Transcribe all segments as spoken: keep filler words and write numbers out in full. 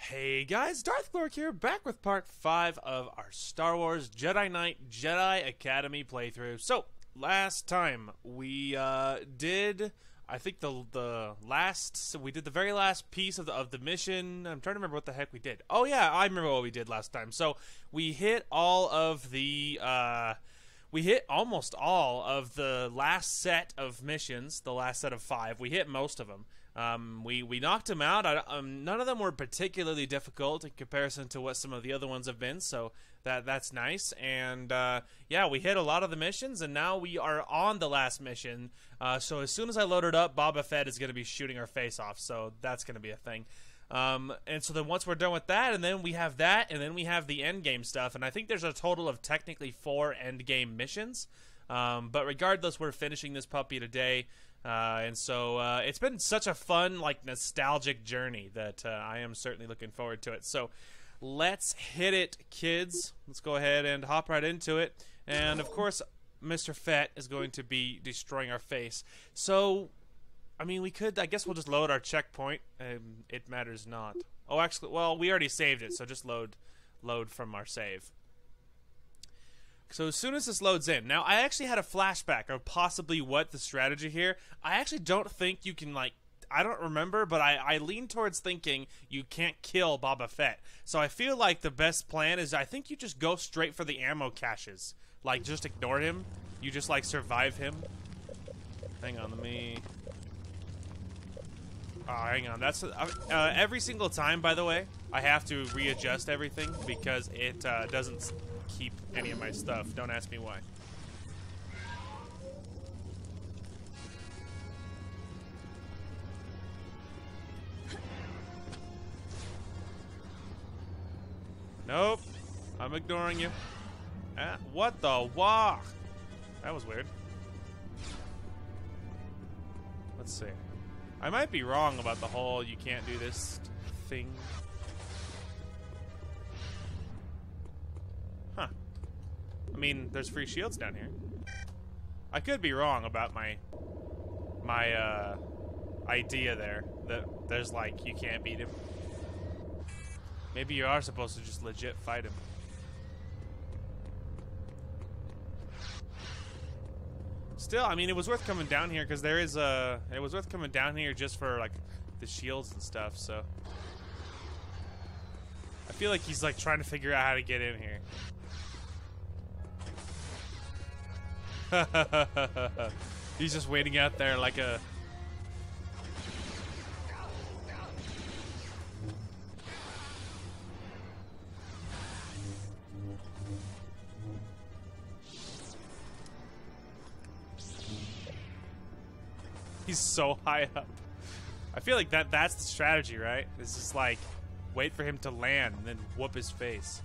Hey guys, Darth Glork here, back with part five of our Star Wars Jedi Knight Jedi Academy playthrough. So, last time we uh, did, I think the the last, so we did the very last piece of the, of the mission. I'm trying to remember what the heck we did. Oh yeah, I remember what we did last time. So, we hit all of the, uh, we hit almost all of the last set of missions, the last set of five. We hit most of them. Um, we, we knocked them out. I, um, none of them were particularly difficult in comparison to what some of the other ones have been, so that that's nice. And uh, yeah, we hit a lot of the missions, and now we are on the last mission. Uh, so as soon as I load it up, Boba Fett is going to be shooting our face off, so that's going to be a thing. Um, and so then once we're done with that, and then we have that, and then we have the end game stuff, and I think there's a total of technically four end game missions. Um, but regardless, we're finishing this puppy today. Uh, and so uh, it's been such a fun, like, nostalgic journey that uh, I am certainly looking forward to it. So let's hit it, kids. Let's go ahead and hop right into it. And, of course, Mister Fett is going to be destroying our face. So, I mean, we could, I guess we'll just load our checkpoint. Um, it matters not. Oh, actually, well, we already saved it, so just load, load from our save. So as soon as this loads in, now I actually had a flashback of possibly what the strategy here. I actually don't think you can, like, I don't remember, but I, I lean towards thinking you can't kill Boba Fett. So I feel like the best plan is I think you just go straight for the ammo caches. Like, just ignore him. You just, like, survive him. Hang on, let me... Oh, hang on. That's uh, uh, every single time, by the way, I have to readjust everything because it uh, doesn't keep any of my stuff. Don't ask me why. Nope. I'm ignoring you. Ah, what the wah? That was weird. Let's see. I might be wrong about the whole you can't do this thing. Huh. I mean, there's free shields down here. I could be wrong about my my uh, idea there. That there's, like, you can't beat him. Maybe you are supposed to just legit fight him. Still, I mean, it was worth coming down here because there is a. It was worth coming down here just for, like, the shields and stuff. So I feel like he's, like, trying to figure out how to get in here. He's just waiting out there like a. He's so high up. I feel like that that's the strategy, right? It's just like, wait for him to land and then whoop his face.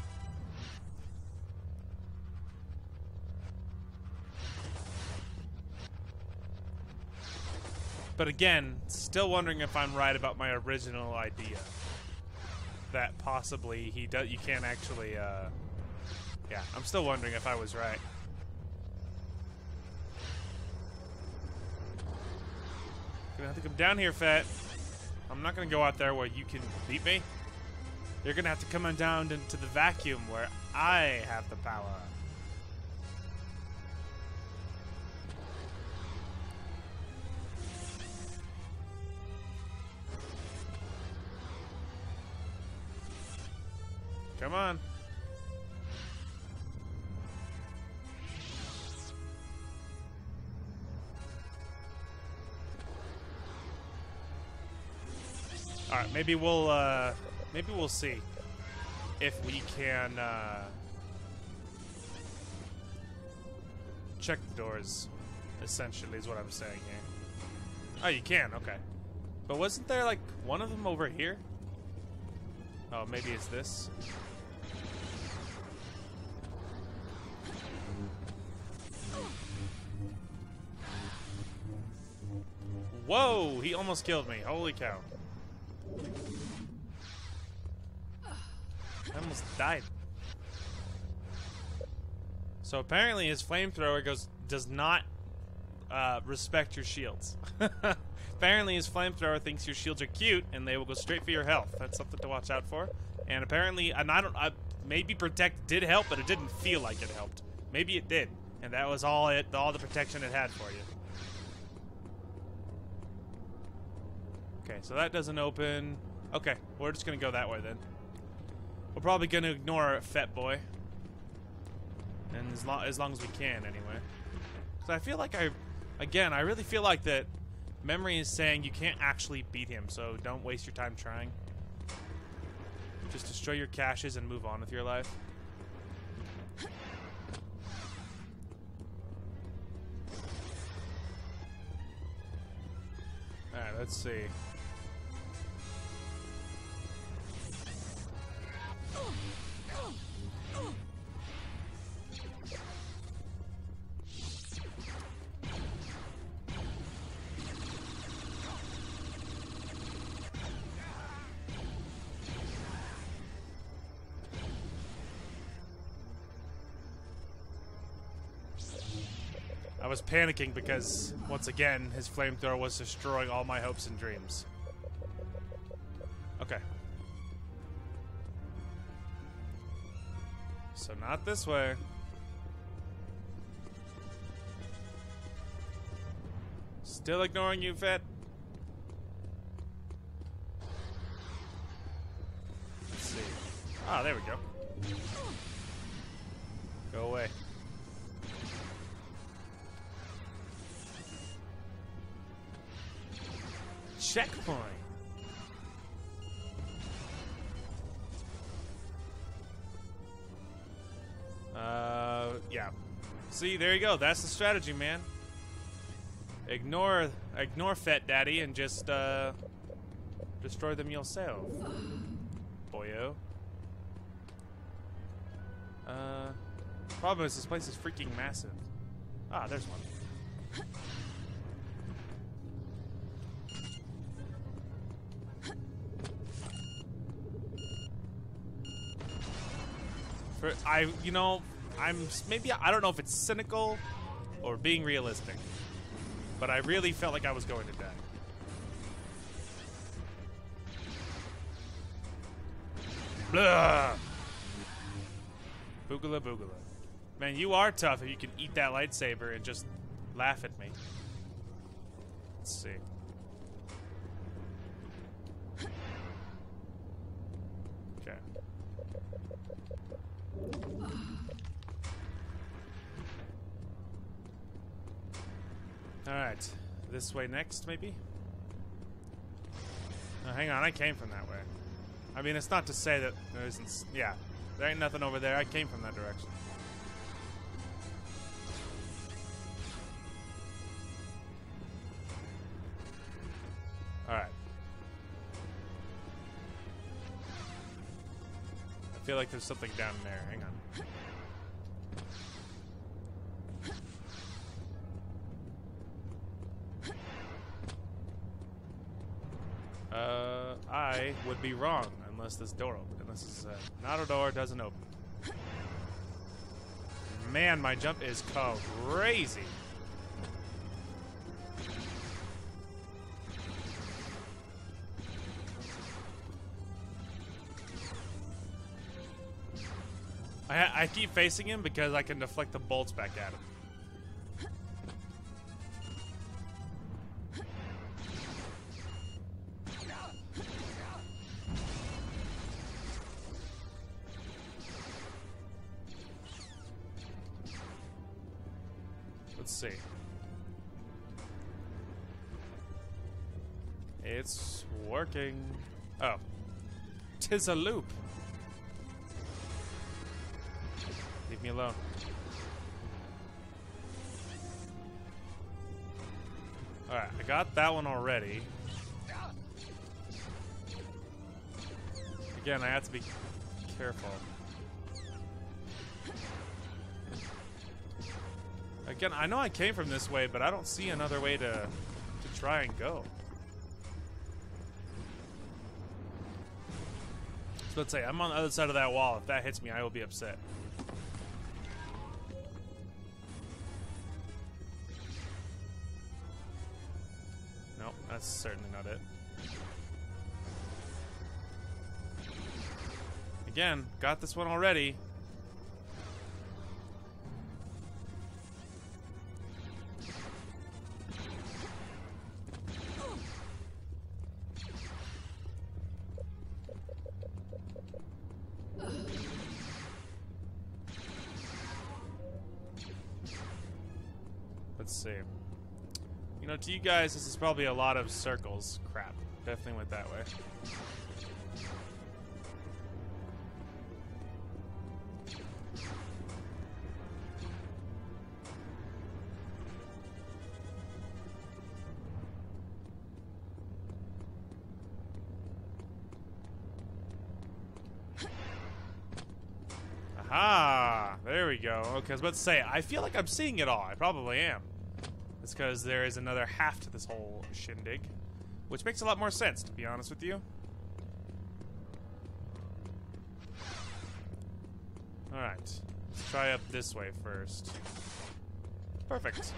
But again, still wondering if I'm right about my original idea. That possibly he does, you can't actually, uh... yeah, I'm still wondering if I was right. Gonna have to come down here, Fett. I'm not gonna go out there where you can beat me. You're gonna have to come on down into the vacuum where I have the power. Come on. All right, maybe we'll uh, maybe we'll see if we can uh, check the doors. Essentially, is what I'm saying here. Oh, you can. Okay, but wasn't there like one of them over here? Oh, maybe it's this. Whoa! He almost killed me. Holy cow. I almost died. So apparently his flamethrower goes does not uh, respect your shields. Apparently his flamethrower thinks your shields are cute, and they will go straight for your health. That's something to watch out for. And apparently, and I don't, I, maybe protect did help, but it didn't feel like it helped. Maybe it did, and that was all it, all the protection it had for you. Okay, so that doesn't open. Okay, we're just gonna go that way then. We're probably gonna ignore Fat Boy, and as long as long as we can, anyway. Because I feel like I, again, I really feel like that. Memory is saying you can't actually beat him, so don't waste your time trying. Just destroy your caches and move on with your life. Alright, let's see. I was panicking because, once again, his flamethrower was destroying all my hopes and dreams. Okay. So not this way. Still ignoring you, Fett. Let's see. Ah, there we go. Go away. Checkpoint. Uh, yeah. See, there you go. That's the strategy, man. Ignore, ignore Fat Daddy and just uh, destroy them yourself, boyo. Uh, problem is this place is freaking massive. Ah, there's one. For, I, you know, I'm maybe, I don't know if it's cynical or being realistic, but I really felt like I was going to die. Blah! Boogala boogala. Man, you are tough if you can eat that lightsaber and just laugh at me. Let's see. Okay. Alright. This way next, maybe? Oh, hang on, I came from that way. I mean, it's not to say that there isn't... Yeah, there ain't nothing over there. I came from that direction. Alright. I feel like there's something down there. Hang on. Uh, I would be wrong unless this door opened. Unless this is a, not a door, doesn't open. Man, my jump is crazy. I, I keep facing him because I can deflect the bolts back at him. Let's see. It's working. Oh. 'Tis a loop. Leave me alone. Alright, I got that one already. Again, I have to be careful. Again, I know I came from this way, but I don't see another way to, to try and go. So let's say I'm on the other side of that wall. If that hits me, I will be upset. No, that's certainly not it. Again, got this one already. Let's see. You know, to you guys, this is probably a lot of circles. Crap. Definitely went that way. Aha! There we go. Okay, I was about to say, I feel like I'm seeing it all. I probably am. It's because there is another half to this whole shindig, which makes a lot more sense, to be honest with you. Alright. Let's try up this way first. Perfect.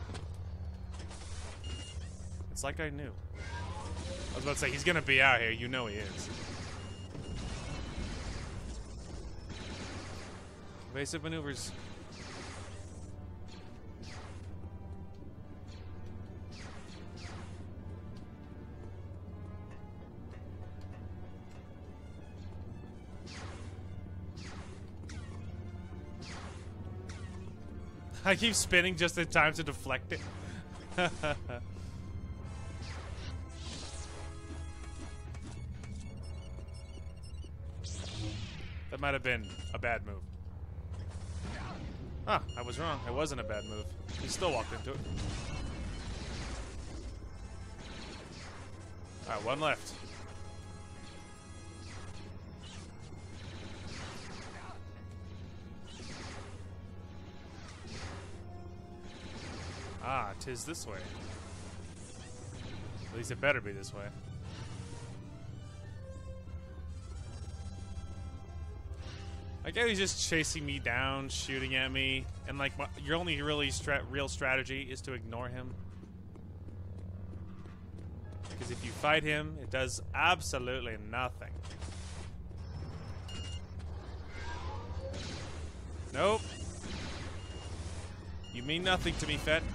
It's like I knew. I was about to say, he's gonna be out here. You know he is. Evasive maneuvers. I keep spinning just in time to deflect it. That might have been a bad move. Ah, I was wrong. It wasn't a bad move. He still walked into it. Alright, one left. Ah, 'tis this way. At least it better be this way. I guess he's just chasing me down, shooting at me, and like my, your only really stra real strategy is to ignore him. Because if you fight him, it does absolutely nothing. Nope. You mean nothing to me, Fett.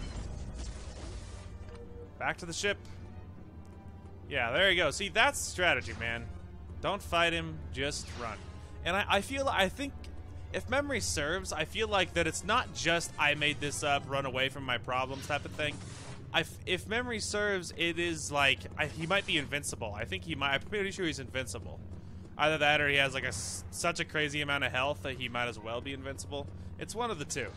Back to the ship. Yeah, there you go. See, that's strategy, man. Don't fight him, just run. And I, I feel, I think, if memory serves, I feel like that it's not just I made this up, run away from my problems type of thing. I, if memory serves, it is like, I, he might be invincible. I think he might, I'm pretty sure he's invincible. Either that or he has like a, such a crazy amount of health that he might as well be invincible. It's one of the two.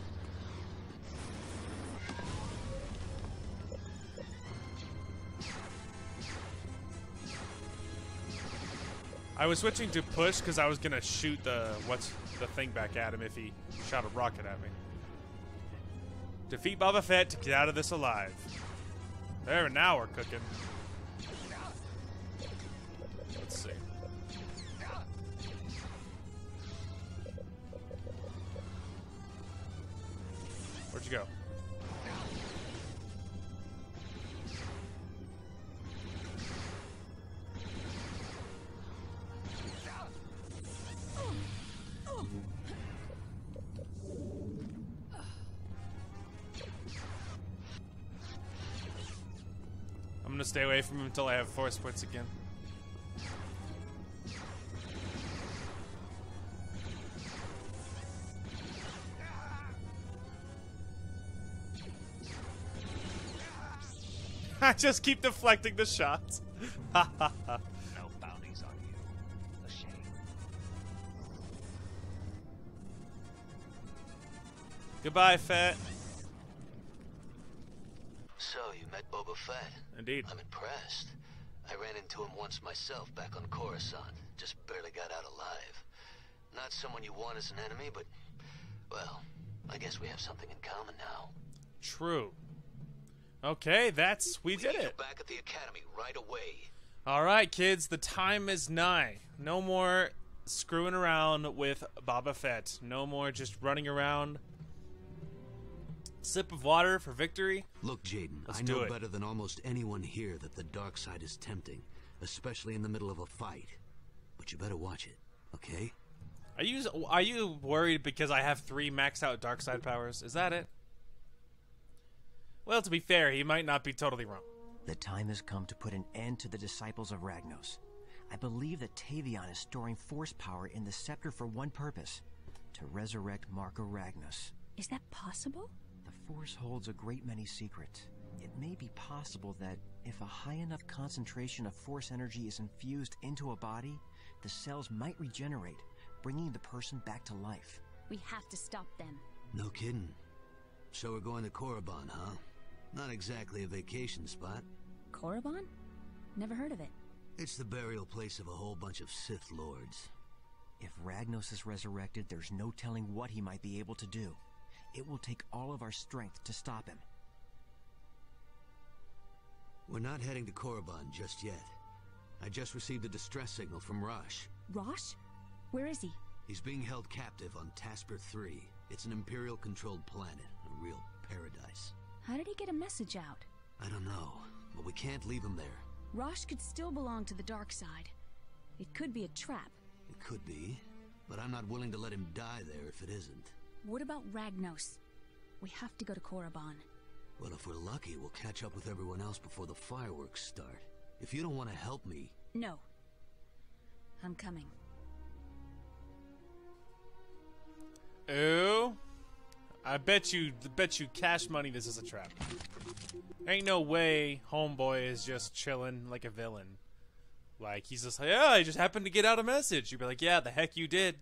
I was switching to push because I was gonna shoot the what's the thing back at him if he shot a rocket at me. Defeat Boba Fett to get out of this alive. There, now we're cooking. Let's see. Where'd you go? I'm gonna stay away from him until I have force points again. I just keep deflecting the shots. Ha ha ha. No bounties on you. A shame. Goodbye, Fett. So, you met Boba Fett? Indeed. I'm impressed. I ran into him once myself back on Coruscant. Just barely got out alive. Not someone you want as an enemy, but, well, I guess we have something in common now. True. Okay, that's... We, we did need it. you back at the academy right away. Alright, kids, the time is nigh. No more screwing around with Boba Fett. No more just running around Sip of water for victory? Look, Jaden, Let's I do know it. better than almost anyone here that the dark side is tempting, especially in the middle of a fight. But you better watch it, okay? Are you are you worried because I have three maxed out dark side powers? Is that it? Well, to be fair, he might not be totally wrong. The time has come to put an end to the disciples of Ragnos. I believe that Tavion is storing force power in the scepter for one purpose: to resurrect Marco Ragnos. Is that possible? The force holds a great many secrets. It may be possible that if a high enough concentration of force energy is infused into a body, the cells might regenerate, bringing the person back to life. We have to stop them. No kidding. So we're going to Korriban, huh? Not exactly a vacation spot. Korriban? Never heard of it. It's the burial place of a whole bunch of Sith Lords. If Ragnos is resurrected, there's no telling what he might be able to do. It will take all of our strength to stop him. We're not heading to Korriban just yet. I just received a distress signal from Rosh. Rosh? Where is he? He's being held captive on Tasper three. It's an Imperial-controlled planet, a real paradise. How did he get a message out? I don't know, but we can't leave him there. Rosh could still belong to the dark side. It could be a trap. It could be, but I'm not willing to let him die there if it isn't. What about Ragnos? We have to go to Korriban. Well, if we're lucky, we'll catch up with everyone else before the fireworks start. If you don't want to help me... No. I'm coming. Ooh. I bet you, bet you cash money this is a trap. Ain't no way homeboy is just chilling like a villain. Like, he's just like, yeah, I just happened to get out a message. You'd be like, yeah, the heck you did.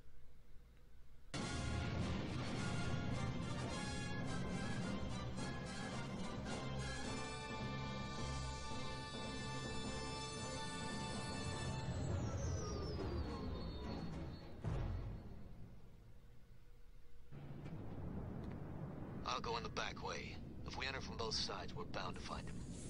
I'll go in the back way. If we enter from both sides, we're bound to find him.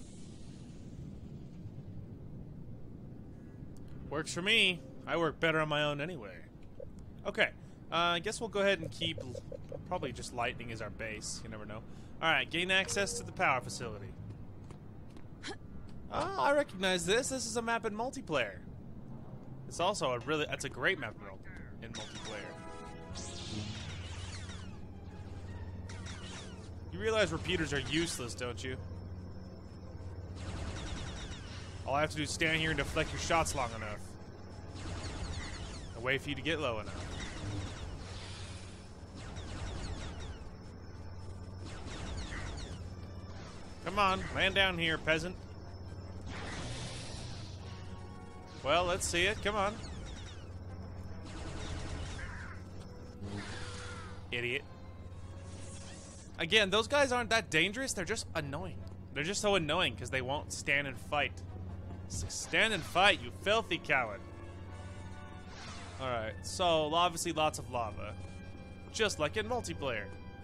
Works for me. I work better on my own anyway. Okay. Uh, I guess we'll go ahead and keep... Probably just lightning as our base. You never know. Alright, gain access to the power facility. Oh, I recognize this. This is a map in multiplayer. It's also a really... That's a great map in multiplayer. You realize repeaters are useless, don't you? All I have to do is stand here and deflect your shots long enough. A way for you to get low enough. Come on, land down here, peasant. Well, let's see it. Come on. Idiot. Again, those guys aren't that dangerous. They're just annoying. They're just so annoying because they won't stand and fight. So stand and fight, you filthy coward. Alright, so obviously lots of lava. Just like in multiplayer.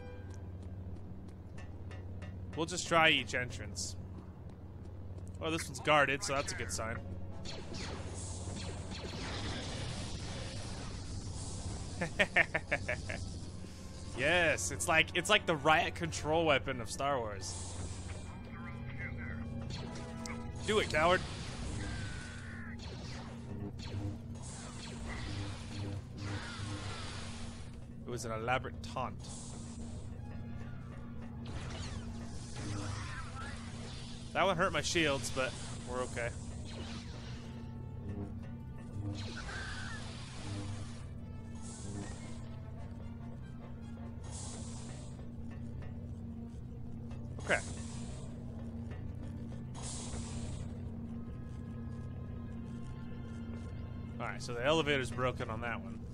We'll just try each entrance. Oh, this one's guarded, so that's a good sign. Yes, it's like it's like the riot control weapon of Star Wars. Do it, coward. It was an elaborate taunt. That one hurt my shields, but we're okay. Okay. Alright, so the elevator's broken on that one.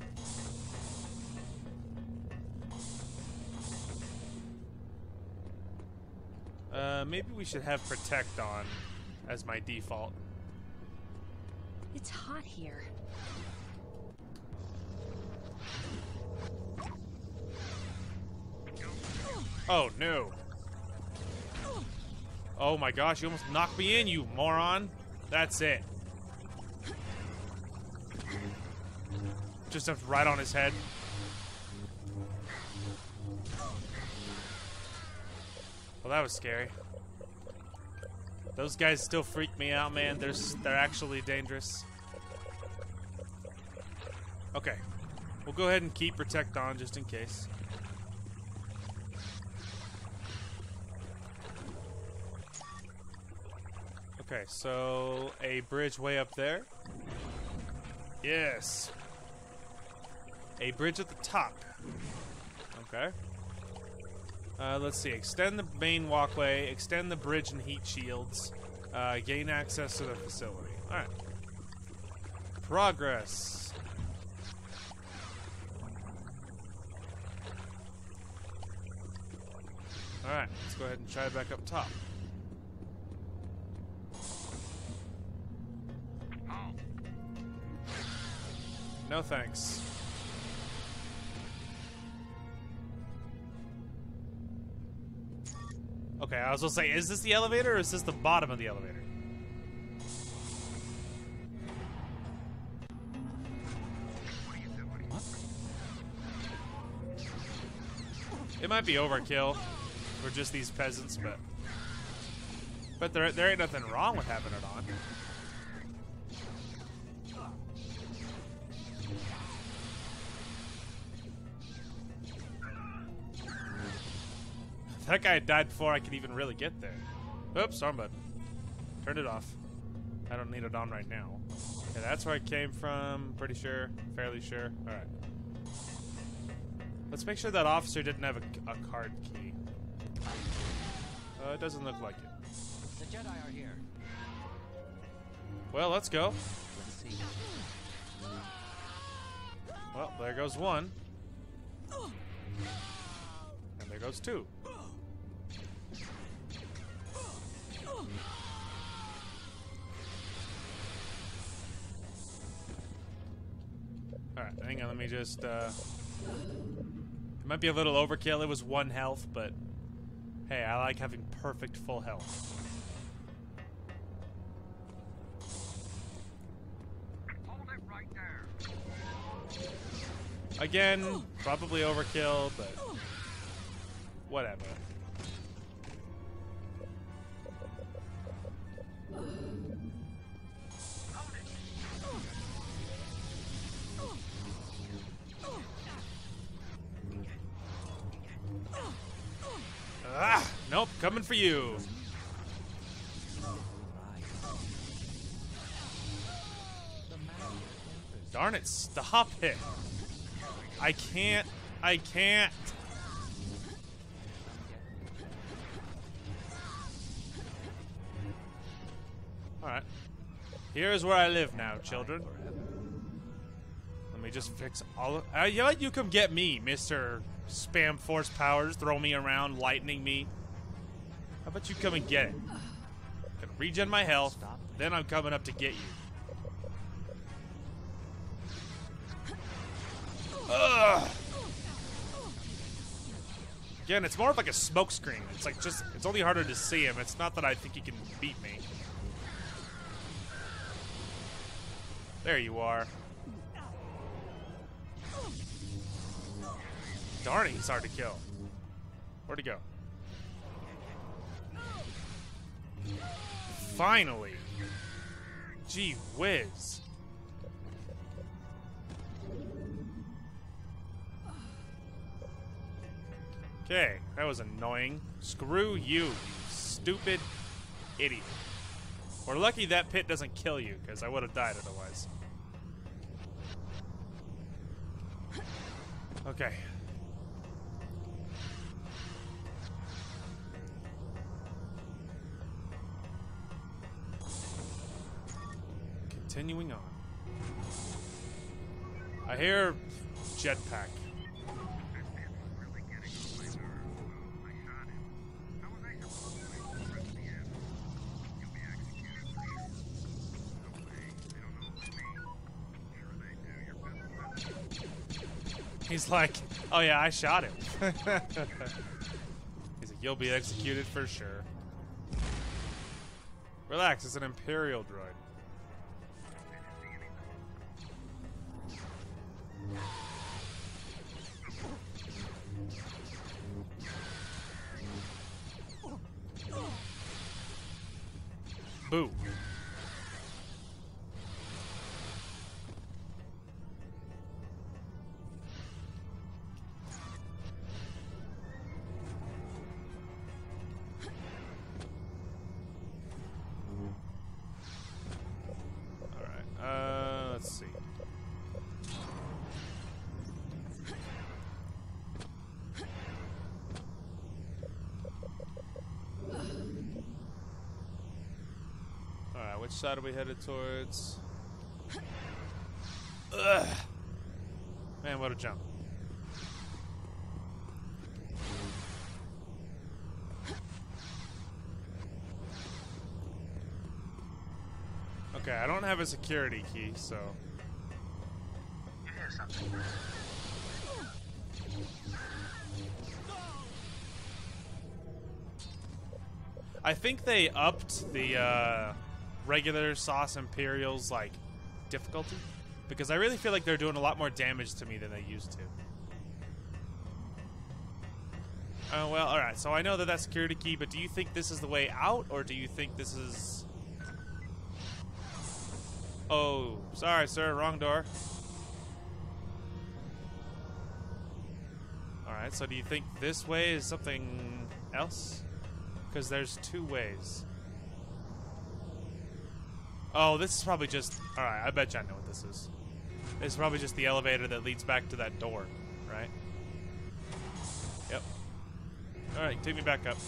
Uh, maybe we should have Protect on as my default. It's hot here. Oh, no. Oh my gosh, you almost knocked me in, you moron. That's it. Just right on his head. Well, that was scary. Those guys still freak me out, man. They're, they're actually dangerous. Okay. We'll go ahead and keep Protect on just in case. Okay, so a bridge way up there. Yes. A bridge at the top. Okay. Uh, let's see. Extend the main walkway, extend the bridge and heat shields, uh, gain access to the facility. Alright. Progress. Alright, let's go ahead and try back up top. No thanks. Okay, I was gonna say, is this the elevator or is this the bottom of the elevator? What? It might be overkill for just these peasants, but but there there ain't nothing wrong with having it on. That guy died before I could even really get there. Oops, arm button. Turn it off. I don't need it on right now. Okay, that's where I came from. Pretty sure. Fairly sure. Alright. Let's make sure that officer didn't have a, a card key. Uh, it doesn't look like it. The Jedi are here. Well, let's go. Let's see. Well, there goes one. And there goes two. Alright, hang on, let me just, uh... it might be a little overkill, it was one health, but... Hey, I like having perfect full health. Hold it right there. Again, probably overkill, but... whatever. Ah! Nope, coming for you. Darn it, stop it. I can't. I can't. Alright. Here's where I live now, children. Let me just fix all of... Uh, you know what? You come get me, Mister Spam Force Powers. Throw me around, lightning me. How about you come and get it? Gonna regen my health, then I'm coming up to get you. Ugh! Again, it's more of like a smoke screen. It's like just... it's only harder to see him. It's not that I think he can beat me. There you are. Darn it, he's hard to kill. Where'd he go? Finally. Gee whiz. Okay, that was annoying. Screw you, you stupid idiot. We're lucky that pit doesn't kill you, because I would have died otherwise. Okay. Continuing on. I hear jetpack. He's like, oh yeah, I shot him. He's like, you'll be executed for sure. Relax, it's an Imperial droid. Boo. Alright, uh, let's see. Alright, which side are we headed towards? Ugh. Man, what a jump. Okay, I don't have a security key, so... You hear something? I think they upped the uh, regular Sauce Imperial's like difficulty, because I really feel like they're doing a lot more damage to me than they used to. Oh, well, alright, so I know that that's security key, but do you think this is the way out, or do you think this is... Oh, sorry, sir, wrong door. Alright, so do you think this way is something else? Because there's two ways. Oh, this is probably just... Alright, I bet you I know what this is. This is probably just the elevator that leads back to that door, right? Yep. Alright, take me back up.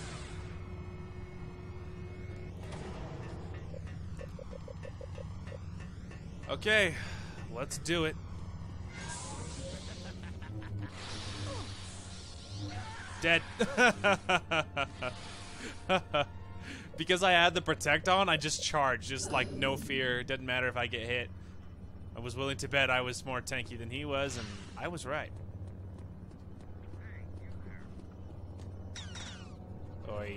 Okay, let's do it. Dead. Because I had the protect on, I just charged. Just like no fear. It didn't matter if I get hit. I was willing to bet I was more tanky than he was, and I was right. Oi.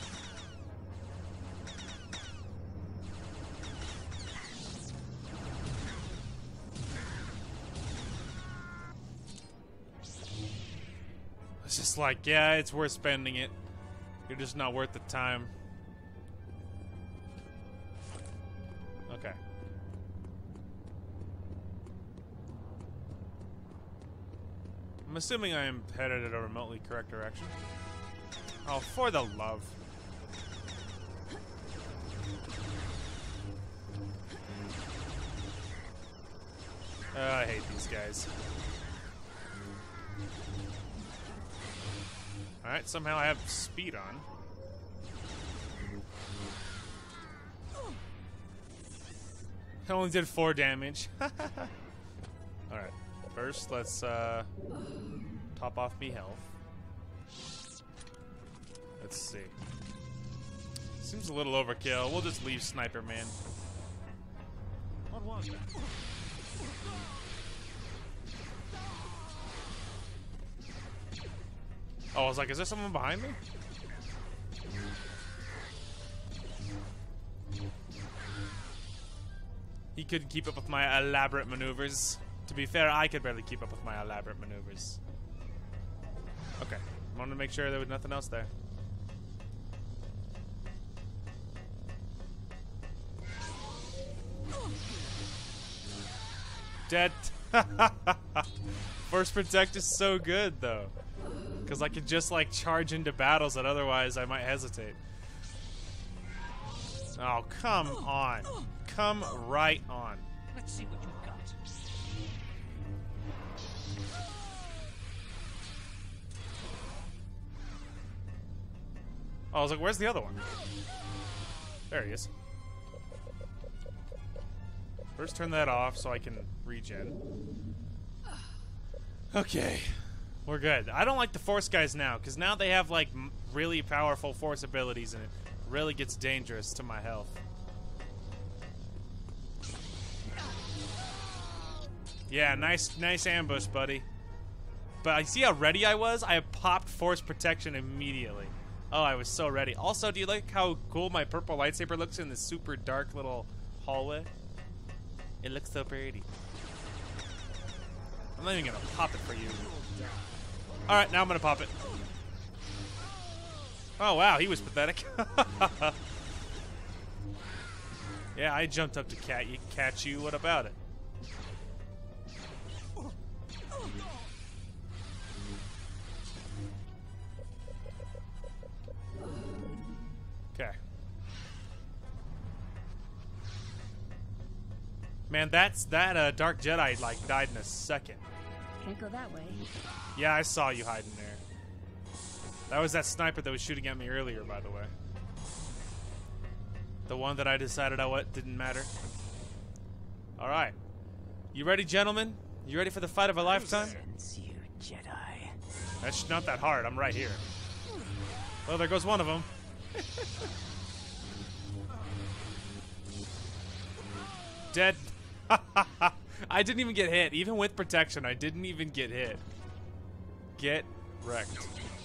It's just like, yeah, it's worth spending it. You're just not worth the time. Okay. I'm assuming I am headed in a remotely correct direction. Oh, for the love. Uh, I hate these guys. Alright, somehow I have speed on. I only did four damage. Alright, first let's uh, top off me health. Let's see. Seems a little overkill. We'll just leave Sniper Man. What was that? Oh, I was like, is there someone behind me? He couldn't keep up with my elaborate maneuvers. To be fair, I could barely keep up with my elaborate maneuvers. Okay, I wanted to make sure there was nothing else there. Dead. Force Protect is so good, though. Because I could just, like, charge into battles that otherwise I might hesitate. Oh, come on. Come right on. Let's see what you've got. Oh, I was like, where's the other one? There he is. First turn that off so I can regen. Okay. We're good. I don't like the Force guys now, because now they have, like, m really powerful Force abilities, and it really gets dangerous to my health. Yeah, nice nice ambush, buddy. But I see how ready I was? I popped Force Protection immediately. Oh, I was so ready. Also, do you like how cool my purple lightsaber looks in this super dark little hallway? It looks so pretty. I'm not even gonna pop it for you. Alright, now I'm gonna pop it. Oh wow, he was pathetic. Yeah, I jumped up to cat you, catch you. What about it? Okay. Man, that's that uh, Dark Jedi like died in a second. Can't go that way. Yeah, I saw you hiding there. That was that sniper that was shooting at me earlier, by the way. The one that I decided I what didn't matter. All right, you ready, gentlemen? You ready for the fight of a lifetime? Sense you, Jedi. That's not that hard. I'm right here. Well, there goes one of them. Dead. I didn't even get hit. Even with protection, I didn't even get hit. Get wrecked.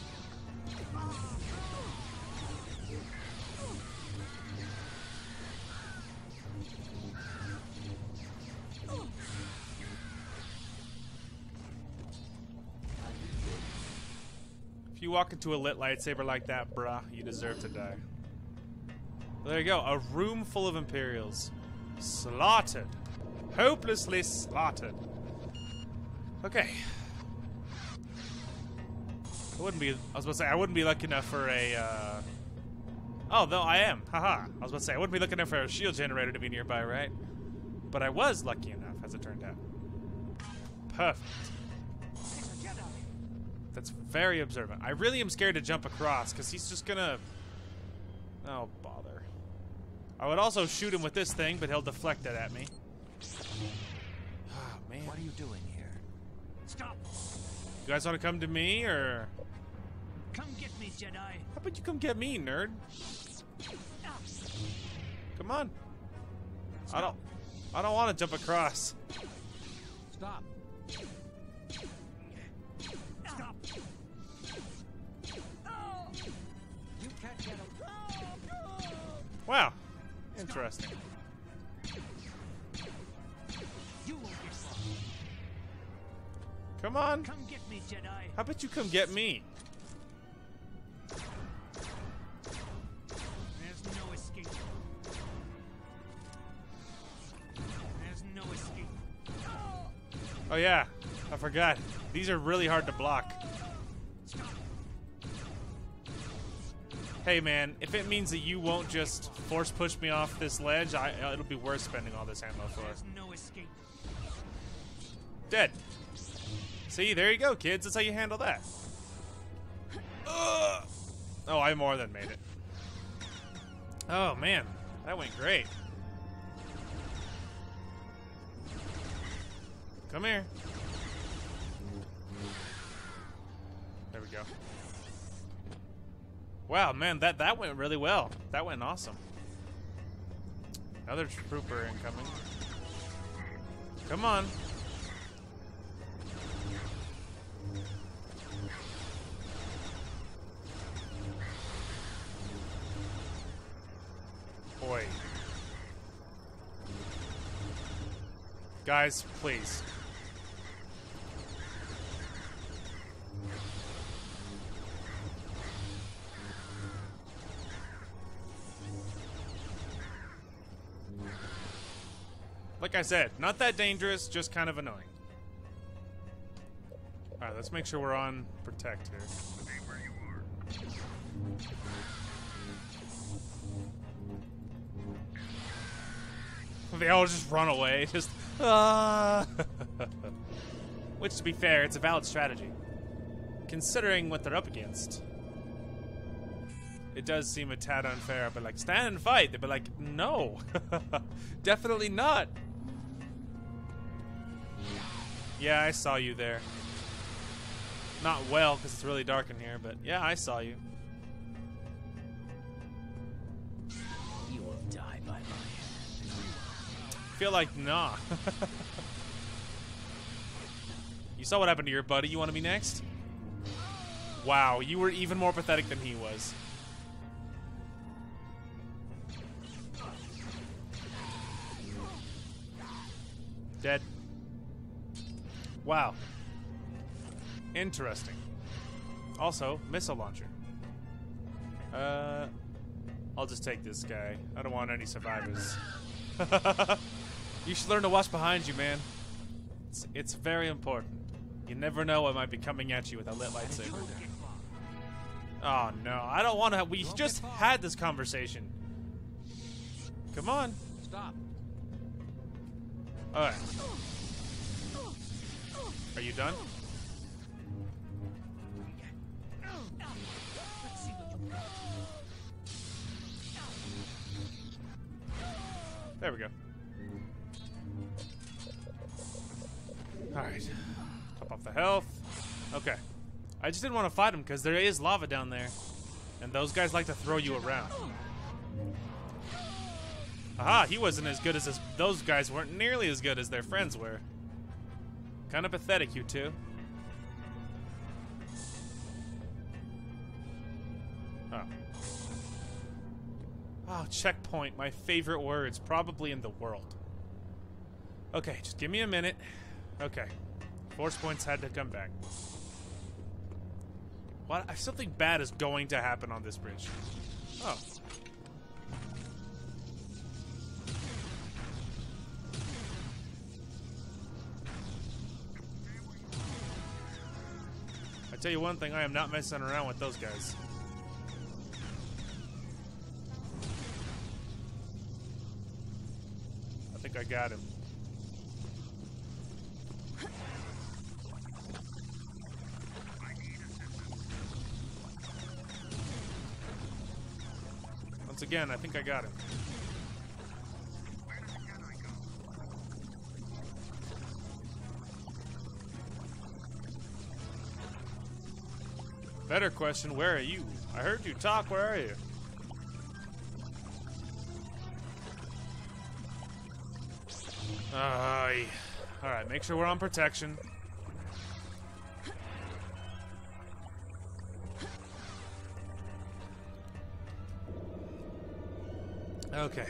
If you walk into a lit lightsaber like that, bruh, you deserve to die. There you go. A room full of Imperials. Slaughtered. Hopelessly slaughtered. Okay. I wouldn't be... I was about to say, I wouldn't be lucky enough for a... Uh... Oh, no, I am. Haha. I was about to say, I wouldn't be looking enough for a shield generator to be nearby, right? But I was lucky enough, as it turned out. Perfect. That's very observant. I really am scared to jump across, because he's just gonna... Oh, bother. I would also shoot him with this thing, but he'll deflect it at me. Oh, man. What are you doing here? Stop! You guys want to come to me, or... Come get me, Jedi. How about you come get me, nerd? Come on. Stop. I don't... I don't want to jump across. Stop. Stop. You can't get him. Wow. Interesting. You won't get far. Come on. Come get me, Jedi. How about you come get me? There's no escape. There's no escape. Oh yeah, I forgot. These are really hard to block. Stop. Hey man, if it means that you won't just force push me off this ledge, I, it'll be worth spending all this ammo for. There's no escape. Dead. See, there you go, kids. That's how you handle that. Ugh. Oh, I more than made it. Oh man, that went great. Come here. There we go. Wow, man, that, that went really well. That went awesome. Another trooper incoming. Come on. Boy. Guys, please. Like I said, not that dangerous, just kind of annoying. Alright, let's make sure we're on protect here. Stay where you are. They all just run away, just ah. Which, to be fair, it's a valid strategy, considering what they're up against. It does seem a tad unfair, but like, stand and fight. They'd be like, no, definitely not. Yeah, I saw you there. Not well, because it's really dark in here, but yeah, I saw you. You will die by my hand. Feel like nah. You saw what happened to your buddy. You want to be next? Wow, you were even more pathetic than he was. Dead. Wow. Interesting. Also, missile launcher. Uh, I'll just take this guy. I don't want any survivors. You should learn to watch behind you, man. It's, it's very important. You never know what might be coming at you with a lit lightsaber. Oh no, I don't want to. We just had this conversation. Come on. Stop. Alright. Are you done? Let's see what you got. There we go. Alright. Top off the health. Okay. I just didn't want to fight him because there is lava down there. And those guys like to throw you around. Aha, he wasn't as good as his, those guys weren't nearly as good as their friends were. Kind of pathetic, you two. Oh. Oh, checkpoint, my favorite words, probably in the world. Okay, just give me a minute. Okay. Force points had to come back. What? Something bad is going to happen on this bridge. Oh. I tell you one thing, I am not messing around with those guys. I think I got him. Once again, I think I got him. Better question, where are you? I heard you talk, where are you? Uh, Alright, make sure we're on protection. Okay.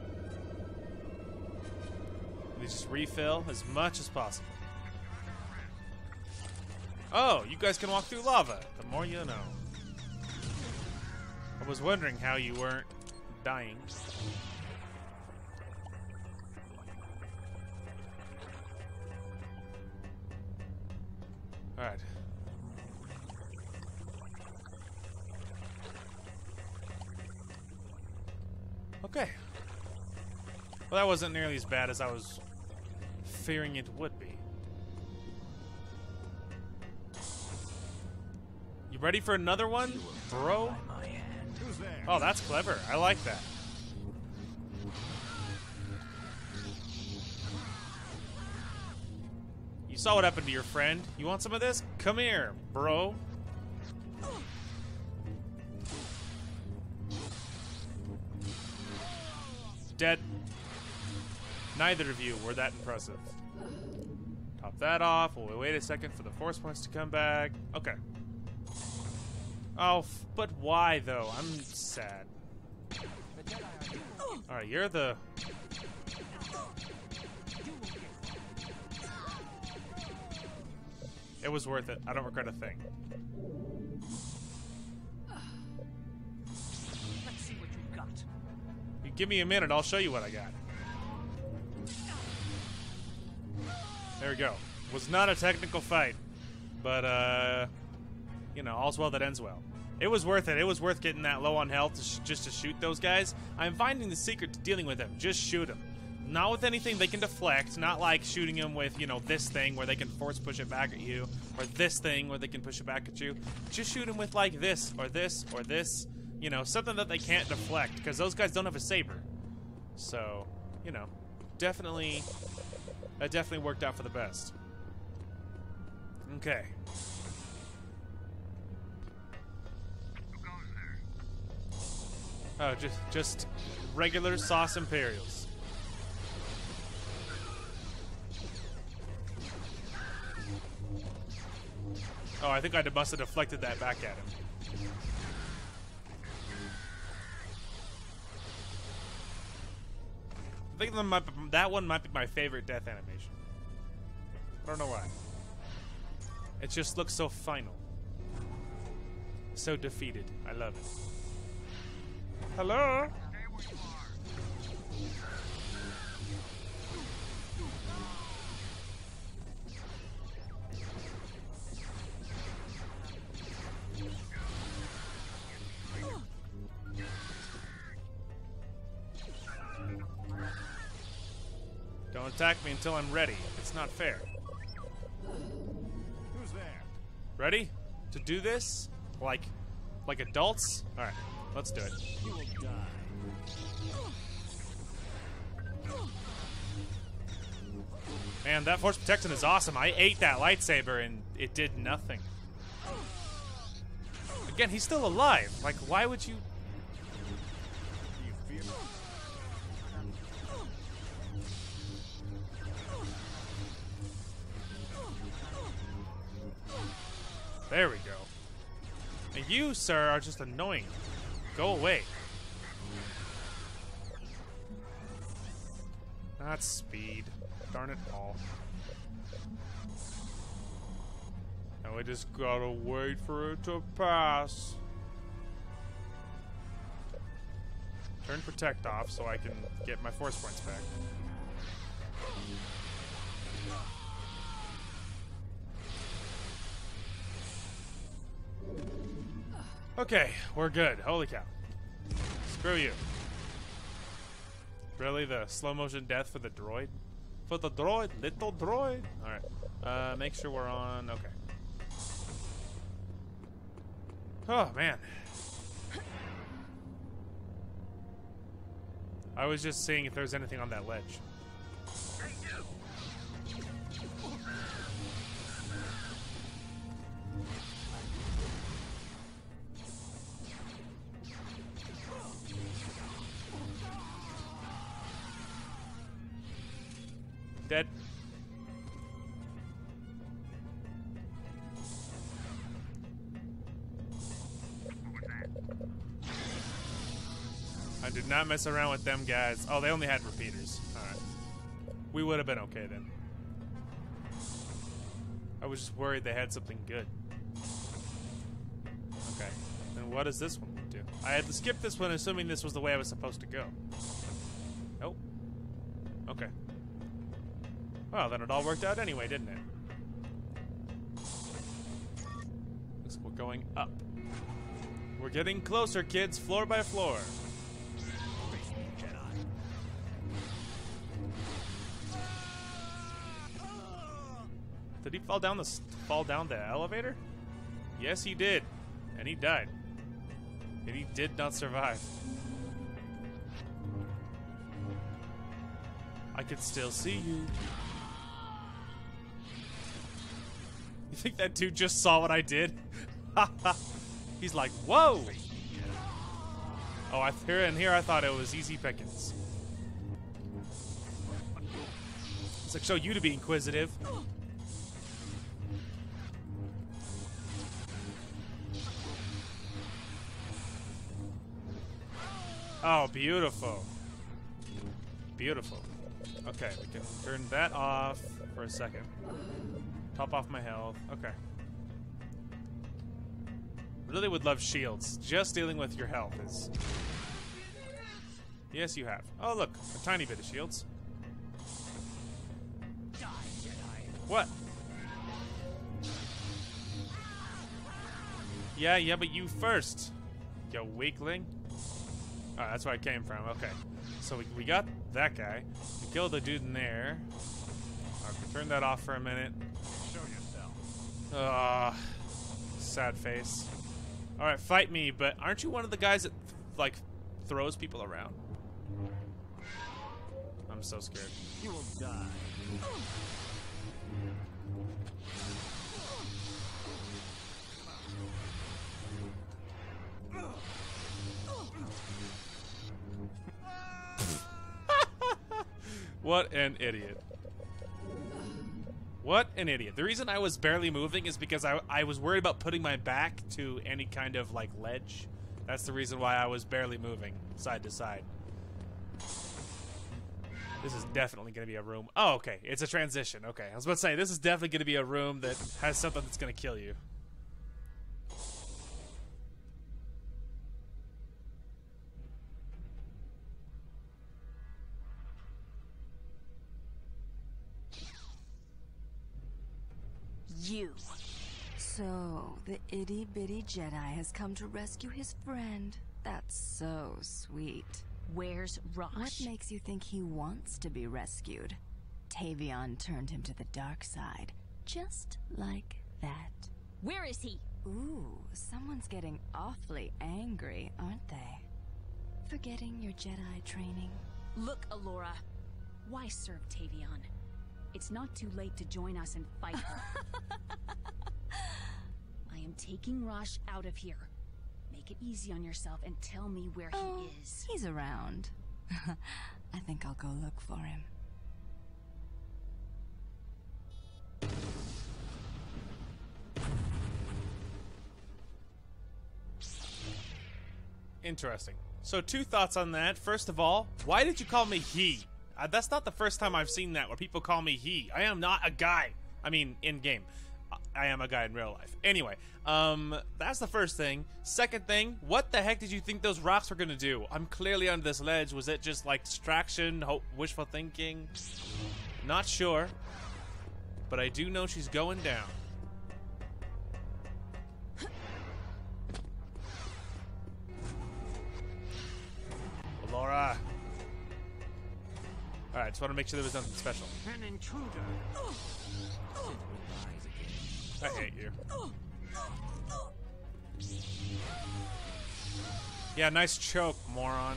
We just refill as much as possible. Oh, you guys can walk through lava. The more you know. I was wondering how you weren't dying. Alright. Okay. Well, that wasn't nearly as bad as I was fearing it would be. You ready for another one, bro? Oh, that's clever. I like that. You saw what happened to your friend. You want some of this? Come here, bro. Dead. Neither of you were that impressive. Top that off. We'll wait a second for the force points to come back. Okay. Oh, f but why though? I'm sad. Alright, you're the... It was worth it. I don't regret a thing. Let's see what you've got. You give me a minute, I'll show you what I got. There we go. Was not a technical fight, but uh, you know, all's well that ends well. It was worth it. It was worth getting that low on health to sh just to shoot those guys. I'm finding the secret to dealing with them. Just shoot them. Not with anything they can deflect. Not like shooting them with, you know, this thing where they can force push it back at you, or this thing where they can push it back at you. Just shoot them with like this, or this, or this. You know, something that they can't deflect, because those guys don't have a saber. So, you know, definitely, that definitely worked out for the best. Okay. Oh, just just regular sauce Imperials. Oh, I think I must have deflected that back at him. I think that, might be, that one might be my favorite death animation. I don't know why. It just looks so final. So defeated. I love it. Hello? Don't attack me until I'm ready. It's not fair. Who's there? Ready to do this? Like, like adults? All right, let's do it. You will die. Man, that force protection is awesome. I ate that lightsaber and it did nothing. Again, he's still alive. Like, why would you? Do you fear me? There we go. And you, sir, are just annoying. Go away. Not speed. Darn it all. Now we just gotta wait for it to pass. Turn protect off so I can get my force points back. Okay, we're good. Holy cow. Screw you. Really? The slow motion death for the droid? For the droid? Little droid? Alright. Uh, make sure we're on. Okay. Oh, man. I was just seeing if there's anything on that ledge. Dead. I did not mess around with them guys. Oh, they only had repeaters. Alright. We would have been okay then. I was just worried they had something good. Okay. Then what does this one do? I had to skip this one assuming this was the way I was supposed to go. Nope. Okay. Well, then it all worked out anyway, didn't it? Looks like we're going up. We're getting closer, kids, floor by floor. Did he fall down the fall down the elevator? Yes, he did, and he died. And he did not survive. I can still see you. You think that dude just saw what I did? He's like, whoa! Oh, I here and here I thought it was easy pickings. It's like show you to be inquisitive. Oh, beautiful. Beautiful. Okay, we can turn that off for a second. Top off my health. Okay. Really would love shields. Just dealing with your health is... Yes, you have. Oh, look. A tiny bit of shields. What? Yeah, yeah, but you first. You weakling. Oh, that's where I came from. Okay. So we, we got that guy. We killed the dude in there. Alright, we turn that off for a minute. Show yourself. Ah, sad face. Alright, fight me, but aren't you one of the guys that, like, throws people around? I'm so scared. You will die. What an idiot. What an idiot. The reason I was barely moving is because I, I was worried about putting my back to any kind of, like, ledge. That's the reason why I was barely moving side to side. This is definitely going to be a room. Oh, okay. It's a transition. Okay. I was about to say, this is definitely going to be a room that has something that's going to kill you. You. So, the itty-bitty Jedi has come to rescue his friend. That's so sweet. Where's Rosh? What makes you think he wants to be rescued? Tavion turned him to the dark side. Just like that. Where is he? Ooh, someone's getting awfully angry, aren't they? Forgetting your Jedi training? Look, Alora. Why serve Tavion? It's not too late to join us and fight her. I am taking Rosh out of here. Make it easy on yourself and tell me where Oh, he is. he's around. I think I'll go look for him. Interesting. So two thoughts on that. First of all, why did you call me he? Uh, that's not the first time I've seen that where people call me he. I am not a guy. I mean, in game. I am a guy in real life. Anyway, um, that's the first thing. Second thing, what the heck did you think those rocks were gonna do? I'm clearly on this ledge. Was it just like distraction, hope, wishful thinking? Not sure. But I do know she's going down. Laura. Alright, just want to make sure there was nothing special. An intruder. I hate you. Yeah, nice choke, moron.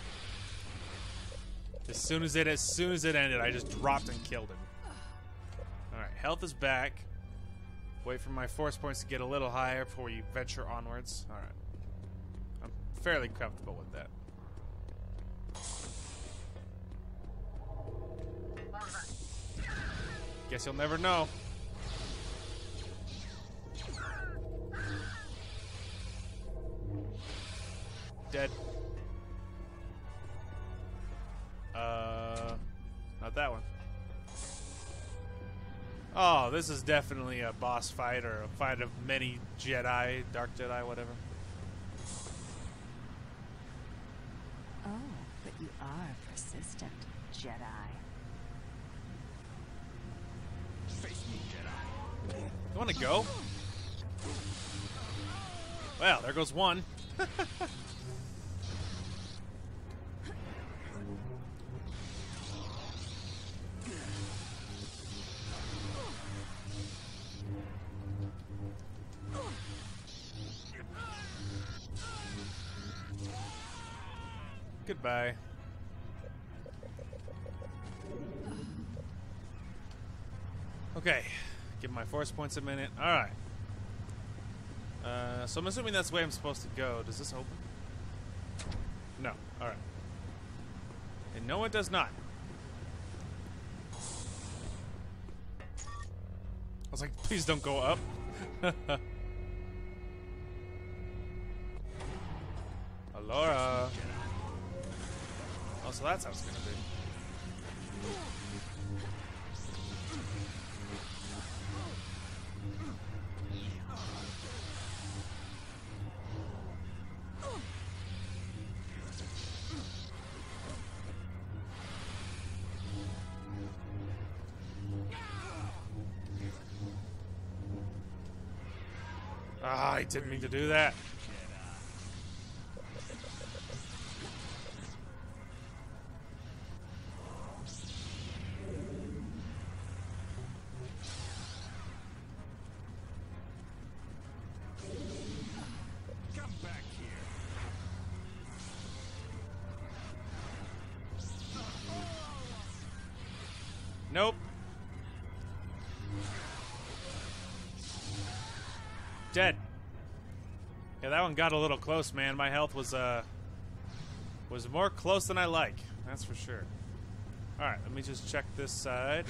As soon as it as soon as it ended, I just dropped and killed him. Alright, health is back. Wait for my force points to get a little higher before we venture onwards. Alright. I'm fairly comfortable with that. Guess you'll never know. Dead. Uh, not that one. Oh, this is definitely a boss fight or a fight of many Jedi, Dark Jedi, whatever. Oh, but you are persistent, Jedi. Face me, Jedi. You want to go? Well, there goes one. Goodbye. Okay, give my force points a minute. All right. Uh, so I'm assuming that's the way I'm supposed to go. Does this open? No. All right. And no, it does not. I was like, please don't go up. Alora. Oh, so that's how it's gonna be. Ah, I didn't mean to do that. Come back here. Nope. Dead. Yeah, that one got a little close, man. My health was uh was more close than I like. That's for sure. All right, let me just check this side.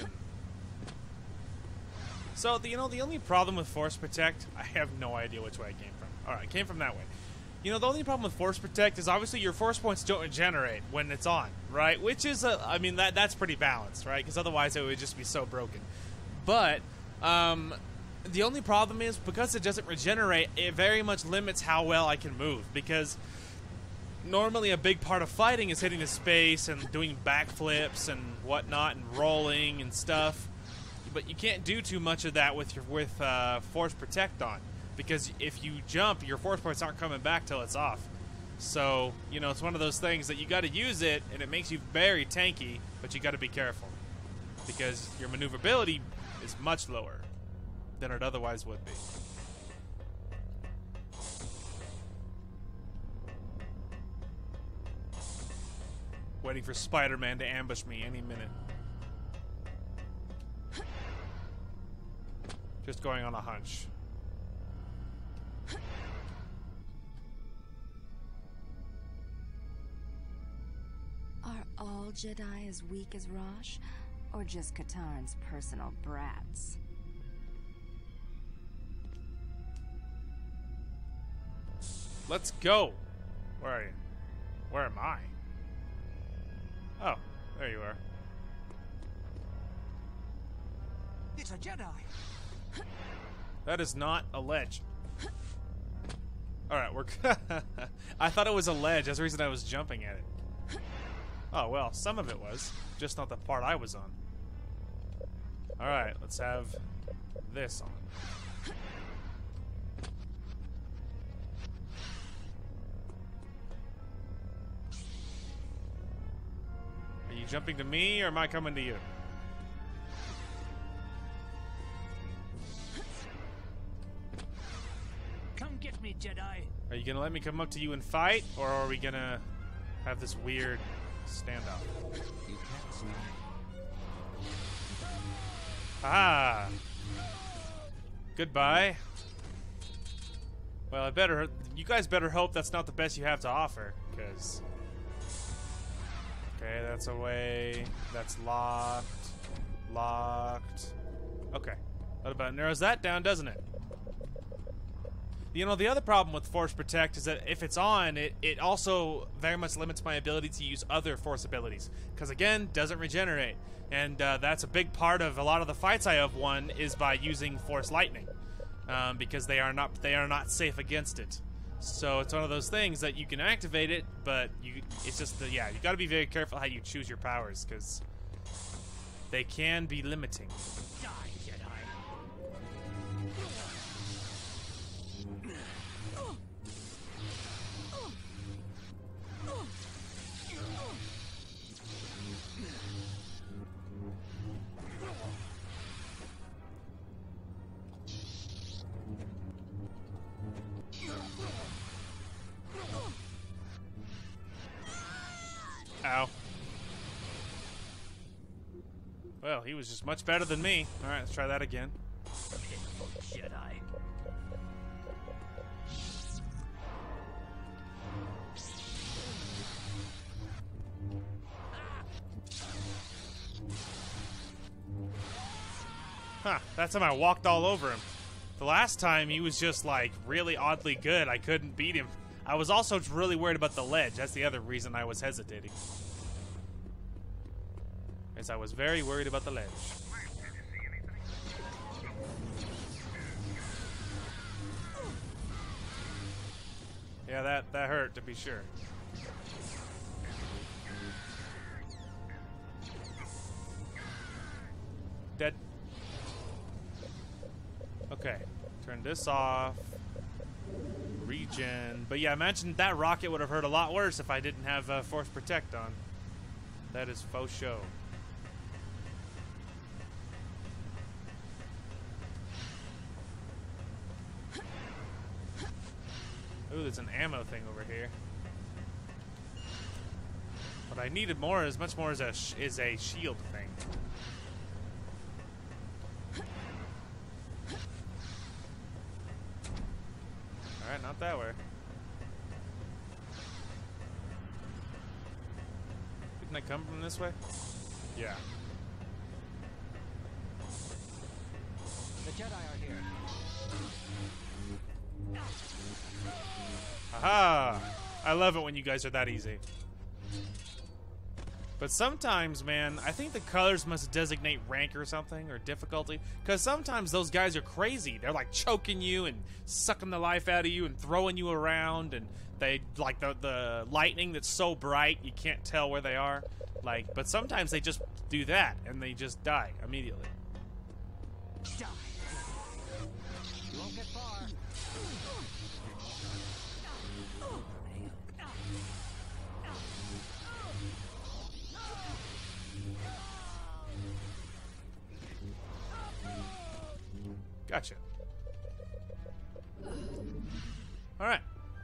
So, the, you know, the only problem with Force Protect, I have no idea which way I came from. All right, I came from that way. You know, the only problem with Force Protect is obviously your force points don't regenerate when it's on, right? Which is, a, I mean, that that's pretty balanced, right? Because otherwise it would just be so broken. But, um... the only problem is, because it doesn't regenerate, it very much limits how well I can move. Because normally a big part of fighting is hitting the space and doing backflips and whatnot and rolling and stuff. But you can't do too much of that with your with uh, Force Protect on. Because if you jump, your force points aren't coming back till it's off. So, you know, it's one of those things that you got to use it, and it makes you very tanky, but you got to be careful. because your maneuverability is much lower than it otherwise would be. Waiting for Spider-Man to ambush me any minute. Just going on a hunch. Are all Jedi as weak as Rosh, or just Katarn's personal brats? Let's go. Where are you? Where am I? Oh, there you are. It's a Jedi. That is not a ledge. Alright, we're... I thought it was a ledge. That's the reason I was jumping at it. Oh, well, some of it was. Just not the part I was on. Alright, let's have this on. Are you jumping to me, or am I coming to you? Come get me, Jedi. Are you gonna let me come up to you and fight, or are we gonna have this weird standoff? You can't see me. Ah! Goodbye. Well, I better. You guys better hope that's not the best you have to offer, because. Okay, that's away. That's locked. Locked. Okay. That about narrows that down, doesn't it? You know, the other problem with Force Protect is that if it's on, it, it also very much limits my ability to use other Force abilities. Because, again, doesn't regenerate. And uh, that's a big part of a lot of the fights I have won is by using Force Lightning. Um, because they are not they are not safe against it. So it's one of those things that you can activate it, but you it's just, the, yeah, you got to be very careful how you choose your powers, because they can be limiting. Die, Jedi. Ow. Well, he was just much better than me. Alright, let's try that again. Pitiful Jedi. Huh, that time I walked all over him. The last time he was just like really oddly good. I couldn't beat him. I was also really worried about the ledge. That's the other reason I was hesitating. As I was very worried about the ledge. Yeah, that, that hurt, to be sure. Dead. Okay, turn this off. Regen. But yeah, imagine that rocket would have hurt a lot worse if I didn't have uh, Force Protect on. That is faux show. Ooh, there's an ammo thing over here. What I needed more is much more is a sh is a shield thing. Alright, not that way. Didn't I come from this way? Yeah. The Jedi are here. Aha! I love it when you guys are that easy. But sometimes, man, I think the colors must designate rank or something, or difficulty. Because sometimes those guys are crazy. They're like choking you and sucking the life out of you and throwing you around. And they, like the, the lightning that's so bright, you can't tell where they are. Like, but sometimes they just do that and they just die immediately. Die. You won't get far. Gotcha. Alright.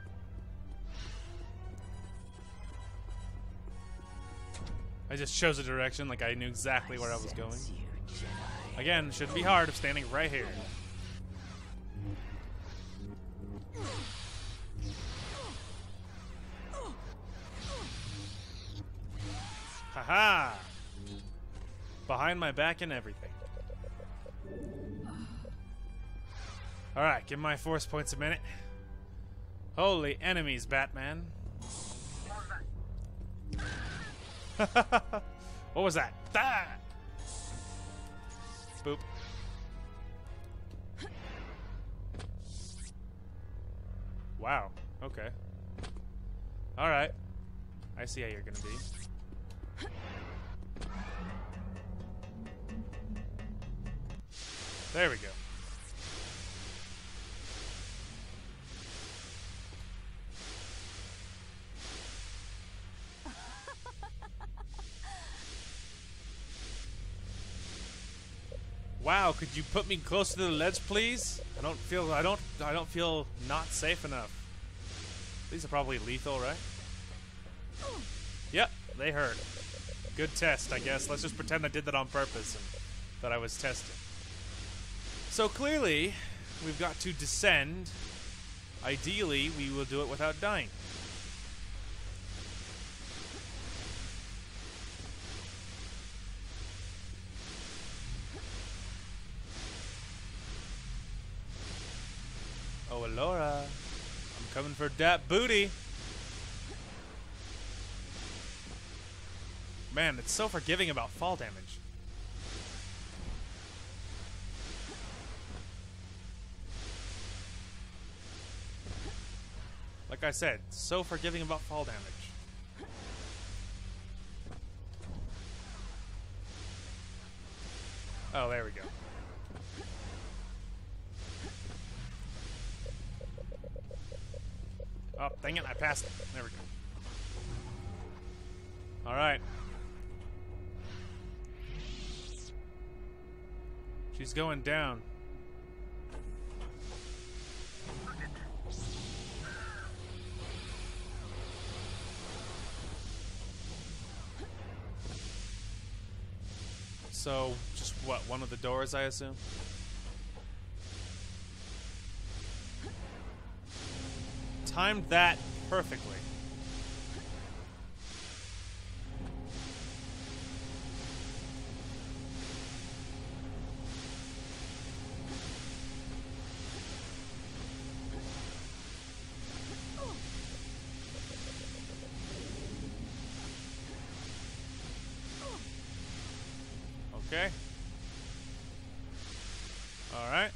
I just chose a direction like I knew exactly where I was going. Again, shouldn't be hard. I'm standing right here. Haha! Behind my back and everything. Alright, give my force points a minute. Holy enemies, Batman. What was that? Ah! Boop. Wow. Okay. Alright. I see how you're gonna be. There we go. Wow, could you put me closer to the ledge, please? I don't feel I don't I don't feel not safe enough. These are probably lethal, right? Yep, they hurt. Good test, I guess. Let's just pretend I did that on purpose and that I was testing. So clearly, we've got to descend. Ideally, we will do it without dying. Oh, Alora. I'm coming for that booty. Man, it's so forgiving about fall damage. Like I said, so forgiving about fall damage. Oh, there we go. Oh, dang it, I passed it. There we go. Alright. She's going down. So, just what, one of the doors, I assume? Timed that perfectly. Okay. All right.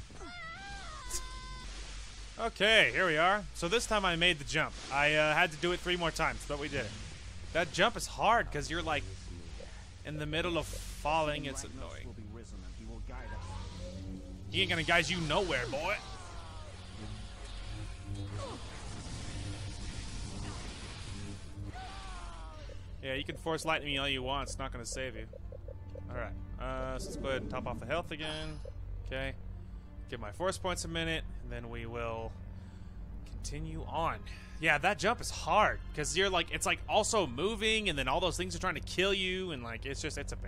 Okay, here we are. So this time I made the jump. I uh, had to do it three more times, but we did it. That jump is hard because you're like in the middle of falling. It's annoying. He ain't gonna guide you nowhere, boy. Yeah, you can force lightning me all you want. It's not gonna save you. All right. Uh, so let's go ahead and top off the health again. Okay. Give my force points a minute, and then we will continue on. Yeah, that jump is hard because you're like, it's like also moving, and then all those things are trying to kill you, and like it's just, it's a pain.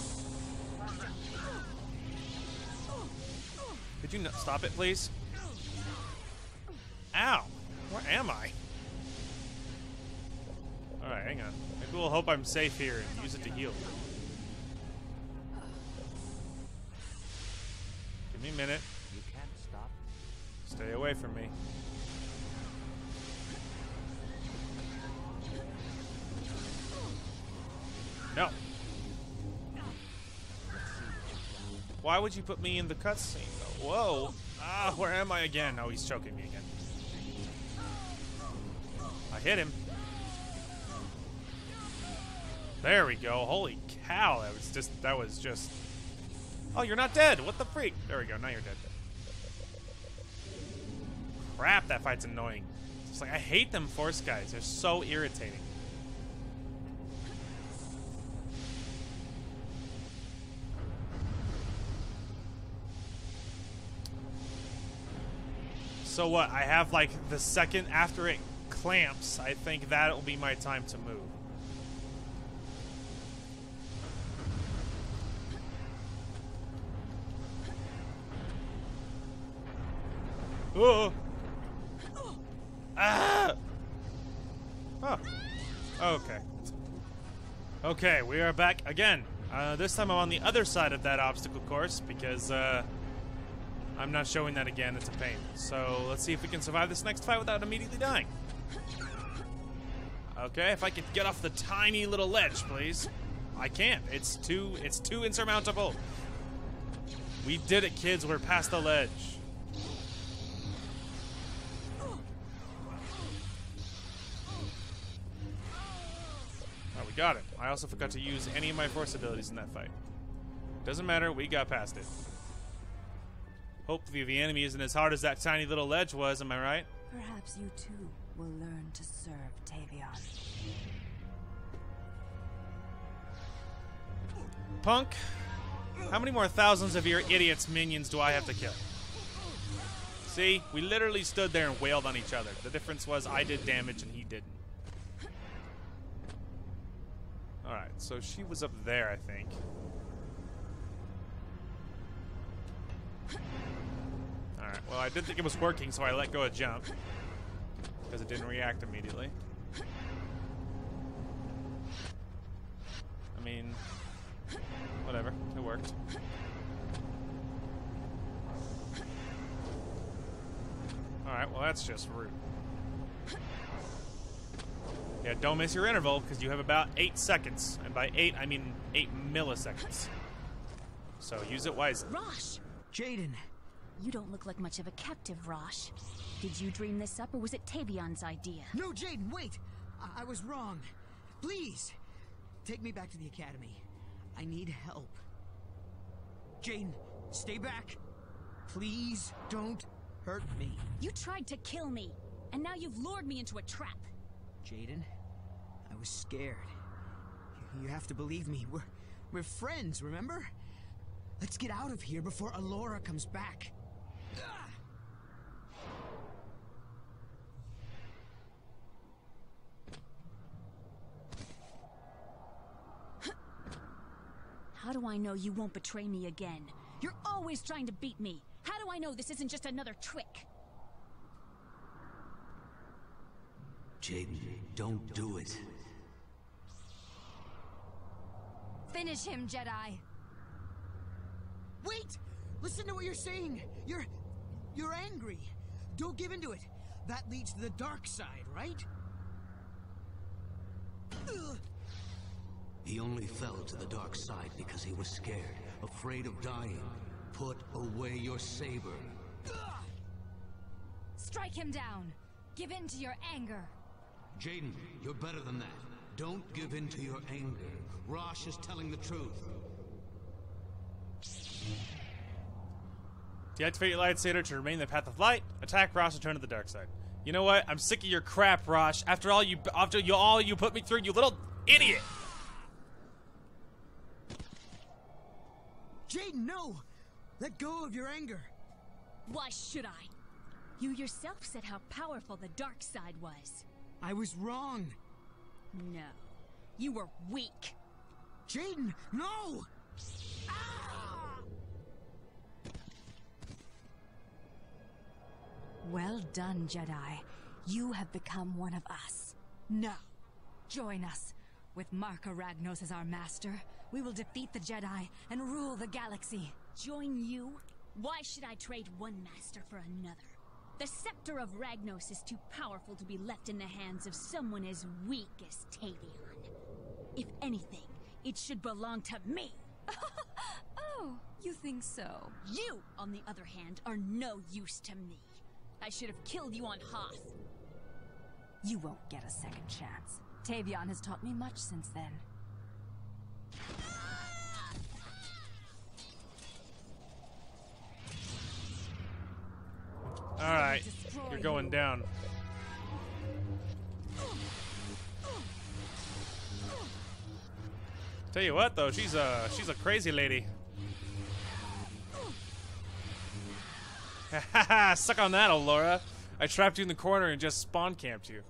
Could you n stop it, please? Ow! Where am I? All right, hang on. Maybe we'll hope I'm safe here and use it to heal. Give me a minute. You can't stop. Stay away from me. No. Why would you put me in the cutscene, though? Whoa. Ah, where am I again? Oh, he's choking me again. I hit him. There we go. Holy cow. That was just, that was just... Oh, you're not dead. What the freak? There we go. Now you're dead. Crap, that fight's annoying. It's like, I hate them force guys. They're so irritating. So what? I have like the second after it clamps. I think that'll be my time to move. Oh! Ah! Oh. Okay. Okay, we are back again. Uh, this time I'm on the other side of that obstacle course because uh, I'm not showing that again. It's a pain. So let's see if we can survive this next fight without immediately dying. Okay, if I could get off the tiny little ledge, please. I can't. It's too. It's too insurmountable. We did it, kids. We're past the ledge. Got it. I also forgot to use any of my force abilities in that fight. Doesn't matter, we got past it. Hopefully the enemy isn't as hard as that tiny little ledge was, am I right? Perhaps you too will learn to serve Tavion. Punk, how many more thousands of your idiots minions do I have to kill? See, we literally stood there and wailed on each other. The difference was I did damage and he didn't. Alright, so she was up there, I think. Alright, well, I didn't think it was working, so I let go of jump. Because it didn't react immediately. I mean, whatever, it worked. Alright, well, that's just rude. Yeah, don't miss your interval, because you have about eight seconds. And by eight, I mean eight milliseconds. So use it wisely. Rosh! Jaden. You don't look like much of a captive, Rosh. Did you dream this up, or was it Tavion's idea? No, Jaden, wait! I, I was wrong. Please, take me back to the academy. I need help. Jaden, stay back. Please don't hurt me. You tried to kill me, and now you've lured me into a trap. Jaden, I was scared. You have to believe me. We're, we're friends, remember? Let's get out of here before Alora comes back. How do I know you won't betray me again? You're always trying to beat me. How do I know this isn't just another trick? Jaden, don't do it. Finish him, Jedi. Wait! Listen to what you're saying. You're... you're angry. Don't give in to it. That leads to the dark side, right? Ugh. He only fell to the dark side because he was scared, afraid of dying. Put away your saber. Ugh. Strike him down. Give in to your anger. Jaden, you're better than that. Don't give in to your anger. Rosh is telling the truth. Deactivate your lightsaber to remain in the path of light. Attack Rosh and turn to the dark side. You know what? I'm sick of your crap, Rosh. After all you, after you, all you put me through, you little idiot. Jaden, no! Let go of your anger. Why should I? You yourself said how powerful the dark side was. I was wrong. No. You were weak. Jaden, no! Ah! Well done, Jedi. You have become one of us. Now, join us. With Marka Ragnos as our master, we will defeat the Jedi and rule the galaxy. Join you? Why should I trade one master for another? The scepter of Ragnos is too powerful to be left in the hands of someone as weak as Tavion. If anything, it should belong to me. Oh, you think so? You, on the other hand, are no use to me. I should have killed you on Hoth. You won't get a second chance. Tavion has taught me much since then. Alright, you're going down. Tell you what, though, she's a she's a crazy lady. Haha, suck on that, Allura. I trapped you in the corner and just spawn camped you.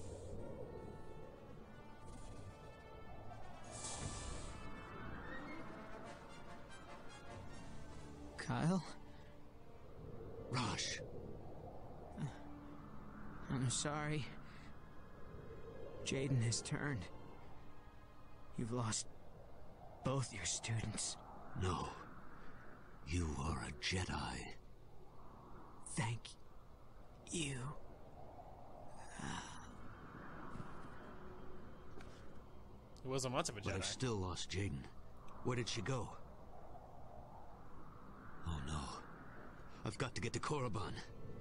Kyle? Rosh. I'm sorry. Jaden has turned. You've lost both your students. No. You are a Jedi. Thank you. He wasn't much of a But I Jedi. still lost Jaden. Where did she go? Oh no. I've got to get to Korriban.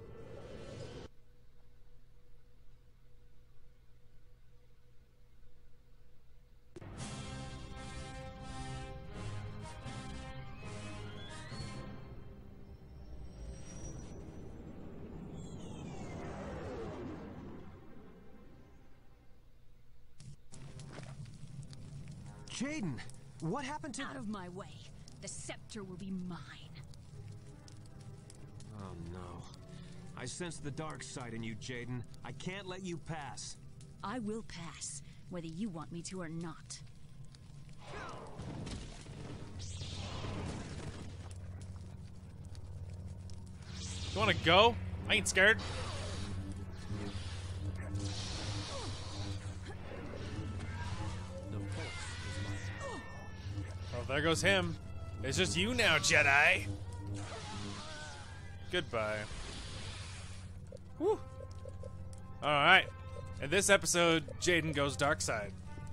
Jaden, what happened to... Out of my way. The scepter will be mine. Oh no. I sense the dark side in you, Jaden. I can't let you pass. I will pass, whether you want me to or not. You wanna go? I ain't scared. Oh, there goes him. It's just you now, Jedi. Goodbye. Whew. Alright. In this episode, Jaden goes dark side.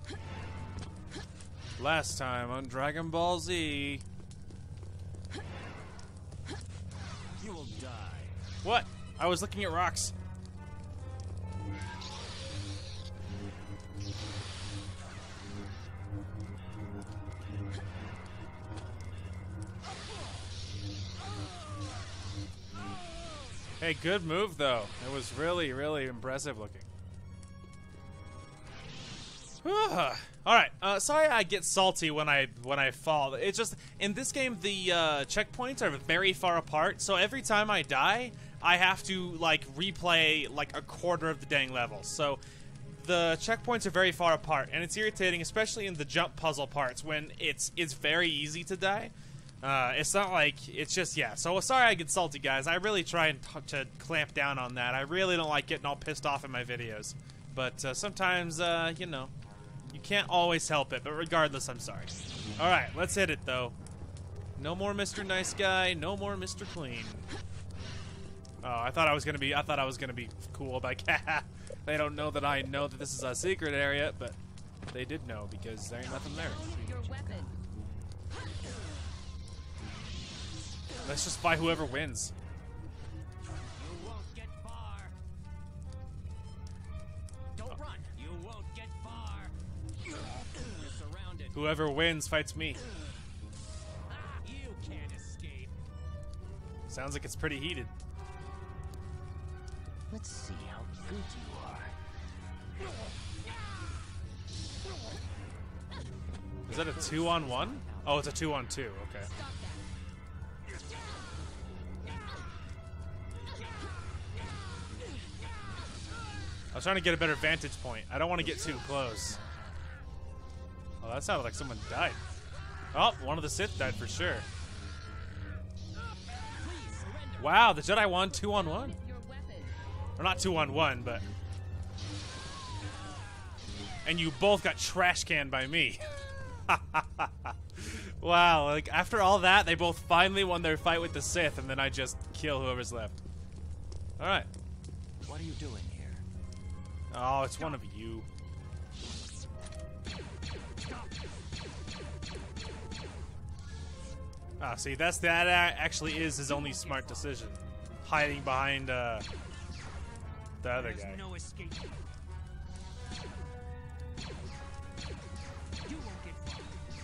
Last time on Dragon Ball Z. You will die. What? I was looking at rocks. Hey, good move though. It was really, really impressive looking. All right. Uh, sorry, I get salty when I when I fall. It's just in this game the uh, checkpoints are very far apart, so every time I die, I have to like replay like a quarter of the dang level. So the checkpoints are very far apart, and it's irritating, especially in the jump puzzle parts when it's it's very easy to die. Uh, it's not like, it's just, yeah. So sorry I get salty, guys. I really try and t to clamp down on that. I really don't like getting all pissed off in my videos. But uh, sometimes, uh, you know, you can't always help it. But regardless, I'm sorry. All right, let's hit it, though. No more Mister Nice Guy. No more Mister Clean. Oh, I thought I was gonna be. I thought I was gonna be cool. Like, they don't know that I know that this is a secret area, but they did know because there ain't nothing there. Your weapon. Let's just fight whoever wins. You won't get far. Don't run. You won't get far. You're surrounded. Whoever wins fights me. Ah, you can't escape. Sounds like it's pretty heated. Let's see how good you are. Is that a two on one? Oh, it's a two on two. Okay. I was trying to get a better vantage point. I don't want to get too close. Oh, that sounded like someone died. Oh, one of the Sith died for sure. Wow, the Jedi won two on one. Your weapon. Or not two on one, but... And you both got trash canned by me. Wow, like after all that, they both finally won their fight with the Sith, and then I just kill whoever's left. Alright. What are you doing here? Oh, it's one of you. Ah, see, that's that actually is his only smart decision. Hiding behind uh, the other guy. There's no escape. You won't get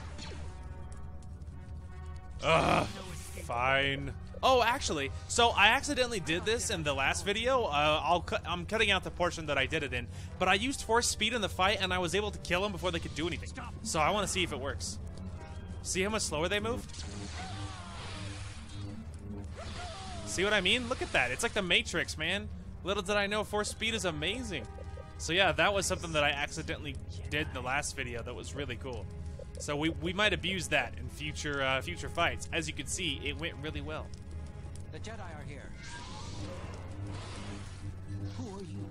far. Ugh, fine. Oh, actually, so I accidentally did this in the last video. Uh, I'll cut. I'm cutting out the portion that I did it in, but I used force speed in the fight, and I was able to kill them before they could do anything. So I want to see if it works. See how much slower they move? See what I mean? Look at that. It's like the Matrix, man. Little did I know force speed is amazing. So yeah, that was something that I accidentally did in the last video that was really cool. So we, we might abuse that in future uh, future fights. As you can see, it went really well. The Jedi are here. Who are you?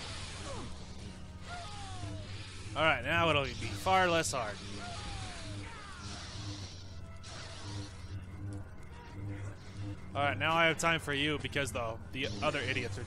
Alright, now it'll be far less hard. Alright, now I have time for you because the, the other idiots are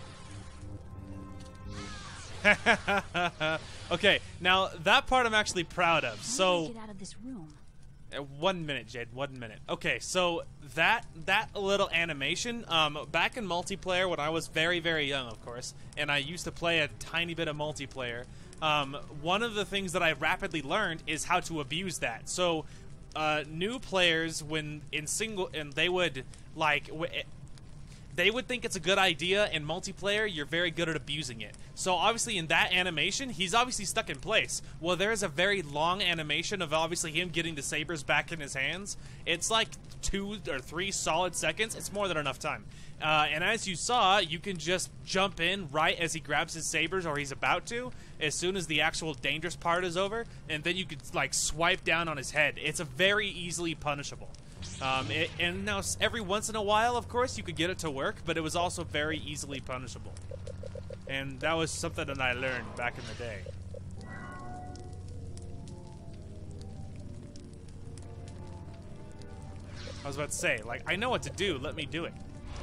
dead. Okay, now that part I'm actually proud of. So get out of this room. Uh, one minute, Jade. One minute. Okay, so that that little animation, um, back in multiplayer when I was very, very young, of course, and I used to play a tiny bit of multiplayer. Um, one of the things that I rapidly learned is how to abuse that. So, uh, new players, when in single, and they would like. W They would think it's a good idea in multiplayer, you're very good at abusing it. So obviously in that animation, he's obviously stuck in place. Well, there is a very long animation of obviously him getting the sabers back in his hands. It's like two or three solid seconds. It's more than enough time. Uh, and as you saw, you can just jump in right as he grabs his sabers, or he's about to, as soon as the actual dangerous part is over, and then you could like swipe down on his head. It's a very easily punishable. Um, it, and now every once in a while, of course, you could get it to work, but it was also very easily punishable. And that was something that I learned back in the day. I was about to say, like, I know what to do, let me do it.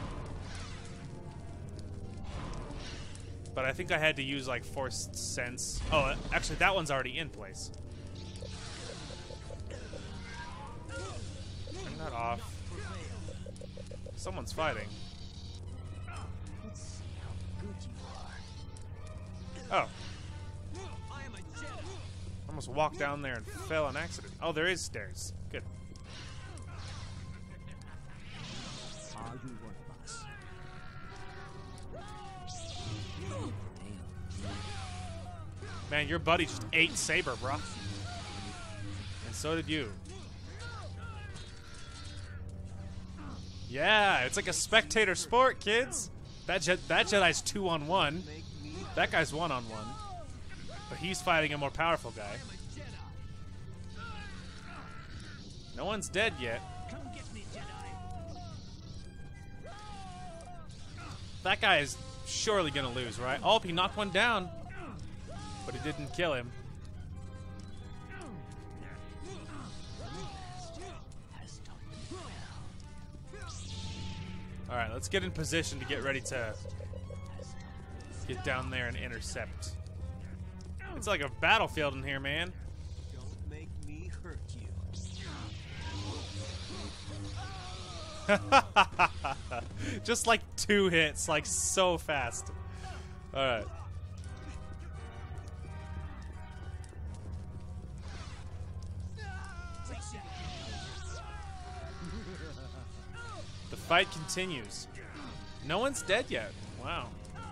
But I think I had to use, like, Forced Sense. Oh, actually, that one's already in place. Not off. Someone's fighting. Let's see how good you are. Oh. Almost walked down there and fell on accident. Oh, there is stairs. Good. Are you one of us? Man, your buddy just ate Saber, bro. And so did you. Yeah, it's like a spectator sport, kids. That Je that Jedi's two on one. That guy's one on one. But he's fighting a more powerful guy. No one's dead yet. That guy is surely gonna lose, right? Oh, he knocked one down, but it didn't kill him. All right, let's get in position to get ready to get down there and intercept. It's like a battlefield in here, man. Don't make me hurt you. Just like two hits, like so fast. All right. The fight continues. No one's dead yet. Wow.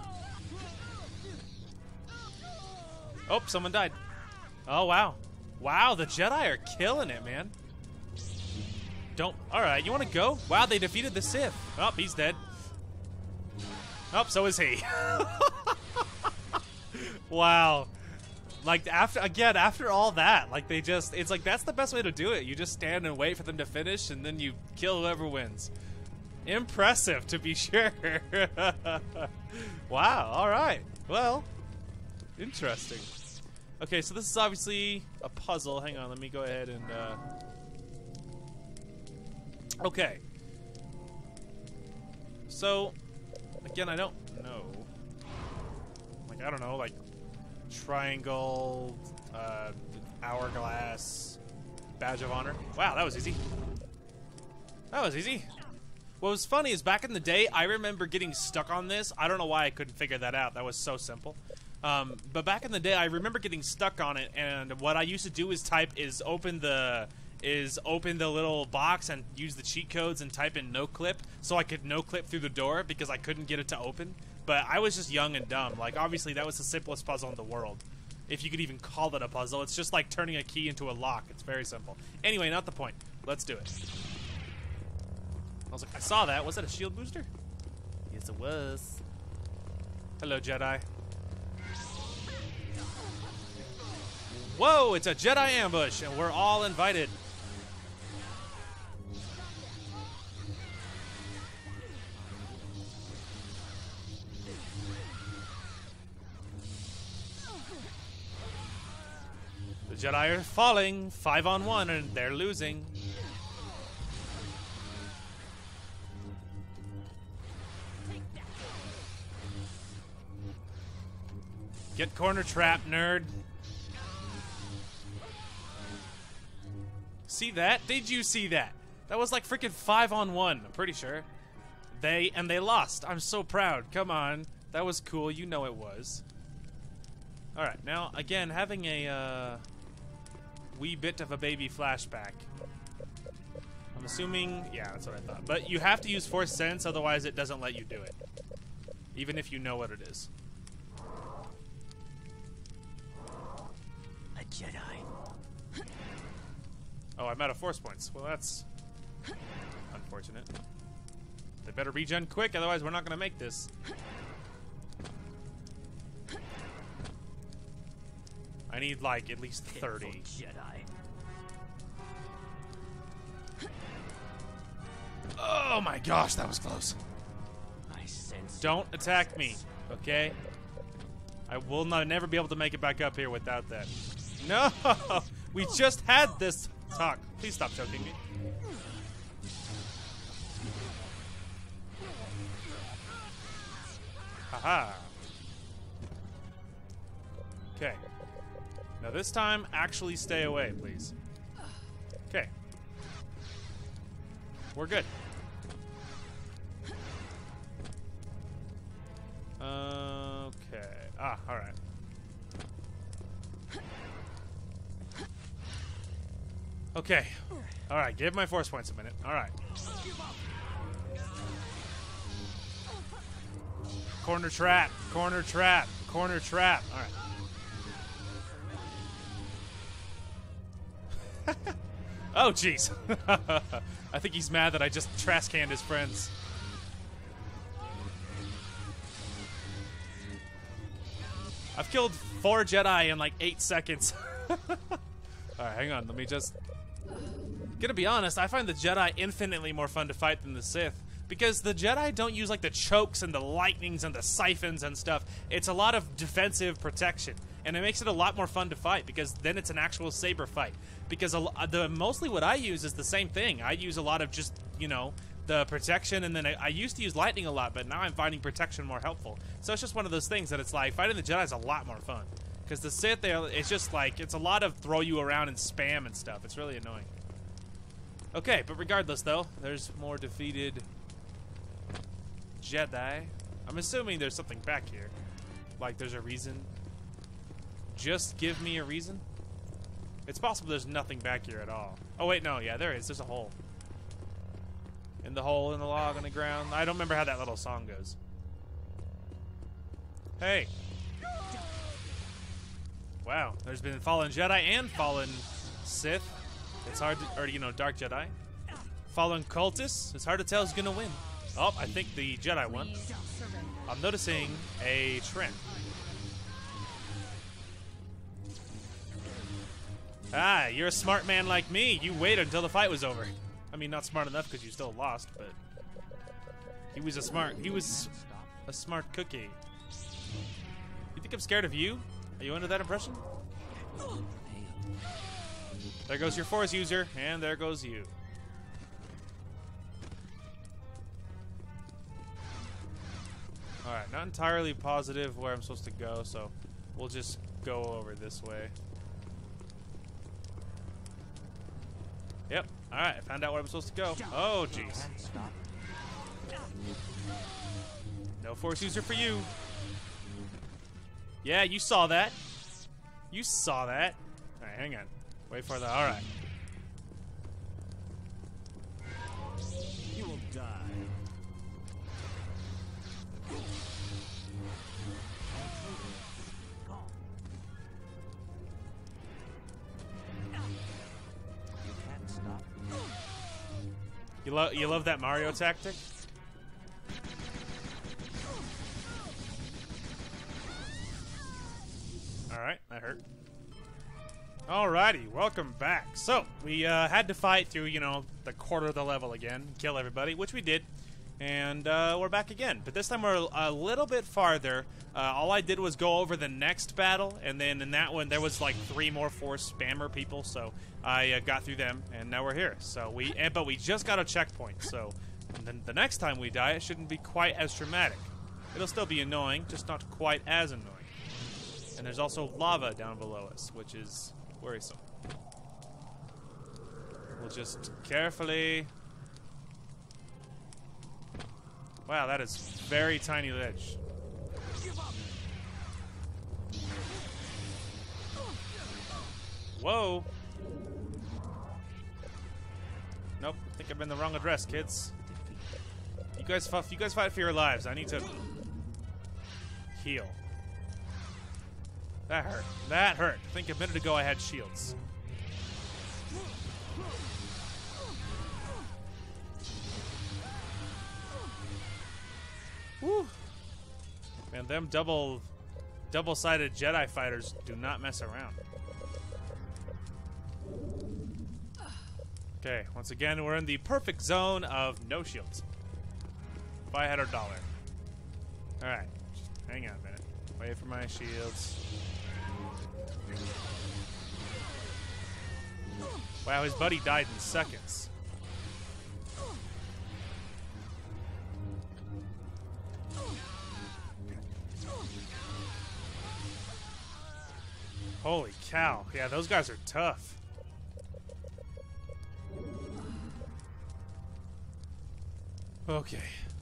Oh, someone died. Oh, wow. Wow, the Jedi are killing it, man. Don't. All right, you want to go? Wow, they defeated the Sith. Oh, he's dead. Oh, so is he. Wow. Like, after, again, after all that, like, they just, it's like, that's the best way to do it. You just stand and wait for them to finish, and then you kill whoever wins. Impressive, to be sure. Wow, all right. Well, interesting. Okay, so this is obviously a puzzle. Hang on, let me go ahead and, uh... Okay. So, again, I don't know. Like, I don't know, like, triangle, uh, hourglass, badge of honor. Wow, that was easy. That was easy. What was funny is back in the day, I remember getting stuck on this. I don't know why I couldn't figure that out. That was so simple. Um, but back in the day, I remember getting stuck on it, and what I used to do is type is open the is open the little box and use the cheat codes and type in no clip, so I could no clip through the door because I couldn't get it to open. But I was just young and dumb. Like, obviously, that was the simplest puzzle in the world, if you could even call it a puzzle. It's just like turning a key into a lock. It's very simple. Anyway, not the point. Let's do it. I was like, I saw that. Was that a shield booster? Yes, it was. Hello, Jedi. Whoa, it's a Jedi ambush, and we're all invited. The Jedi are falling, five on one, and they're losing. Get corner trap, nerd. See that? Did you see that? That was like freaking five on one, I'm pretty sure. They, and they lost. I'm so proud. Come on. That was cool. You know it was. Alright, now, again, having a uh, wee bit of a baby flashback. I'm assuming, yeah, that's what I thought. But you have to use Force Sense, otherwise it doesn't let you do it. Even if you know what it is. A Jedi. Oh, I'm out of Force points. Well, that's unfortunate. They better regen quick, otherwise we're not going to make this. I need, like, at least thirty. Jedi. Oh my gosh, that was close. I sense. Don't attack me, okay? I will not never be able to make it back up here without that. No! We just had this talk. Please stop choking me. Haha. Okay. Now this time, actually stay away, please. Okay. We're good. Okay. Ah, alright. Okay. Alright, give my force points a minute. Alright. Corner trap. Corner trap. Corner trap. Alright. Oh, jeez. I think he's mad that I just trash canned his friends. I've killed four Jedi in like eight seconds. Alright, hang on. Let me just... Gonna be honest, I find the Jedi infinitely more fun to fight than the Sith. Because the Jedi don't use like the chokes and the lightnings and the siphons and stuff. It's a lot of defensive protection. And it makes it a lot more fun to fight because then it's an actual saber fight. Because a, the mostly what I use is the same thing. I use a lot of just, you know, the protection, and then I, I used to use lightning a lot, but now I'm finding protection more helpful. So it's just one of those things that it's like, fighting the Jedi is a lot more fun. Because the Sith, there, it's just like, it's a lot of throw you around and spam and stuff. It's really annoying. Okay, but regardless though, there's more defeated Jedi. I'm assuming there's something back here. Like there's a reason. Just give me a reason. It's possible there's nothing back here at all. Oh wait, no, yeah, there is. There's a hole. In the hole, in the log, on the ground. I don't remember how that little song goes. Hey. Wow, there's been fallen Jedi and fallen Sith. It's hard to, or you know, Dark Jedi. Fallen Cultists. It's hard to tell who's gonna win. Oh, I think the Jedi won. I'm noticing a trend. Ah, you're a smart man like me. You waited until the fight was over. I mean, not smart enough because you still lost, but he was a smart. He was a smart cookie. You think I'm scared of you? Are you under that impression? There goes your Force user, and there goes you. Alright, not entirely positive where I'm supposed to go, so we'll just go over this way. Yep, alright, I found out where I'm supposed to go. Oh, jeez. No Force user for you. Yeah, you saw that. You saw that. Alright, hang on. Wait for the. Alright. You will die. You can't stop. You love you love that Mario tactic? Alright, that hurt. Alrighty, welcome back. So, we uh, had to fight through, you know, the quarter of the level again, kill everybody, which we did. And uh, we're back again. But this time we're a little bit farther. Uh, all I did was go over the next battle, and then in that one there was like three more force spammer people, so I uh, got through them, and now we're here. So we, and, but we just got a checkpoint, so then the next time we die, it shouldn't be quite as traumatic. It'll still be annoying, just not quite as annoying. And there's also lava down below us, which is worrisome. We'll just carefully... Wow, that is very tiny ledge. Whoa! Nope, I think I'm in the wrong address, kids. You guys, you guys fight for your lives. I need to heal. That hurt. That hurt. I think a minute ago I had shields. Woo! Man, them double, double-sided Jedi fighters do not mess around. Okay, once again, we're in the perfect zone of no shields. If I had a dollar. Alright, hang on a minute. Wait for my shields. Wow, his buddy died in seconds. Holy cow. Yeah, those guys are tough. Okay.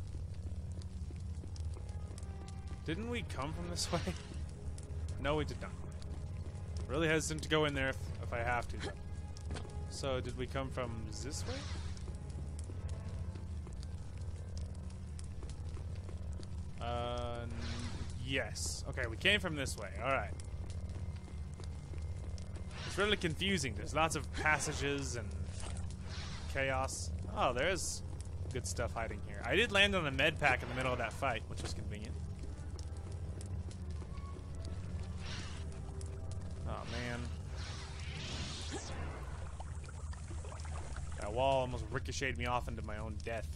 Didn't we come from this way? No, we did not. Really hesitant to go in there if, if I have to. So, did we come from this way? Uh, yes. Okay, we came from this way. Alright. It's really confusing. There's lots of passages and chaos. Oh, there's good stuff hiding here. I did land on a med pack in the middle of that fight, which was convenient. Oh, man. That wall almost ricocheted me off into my own death.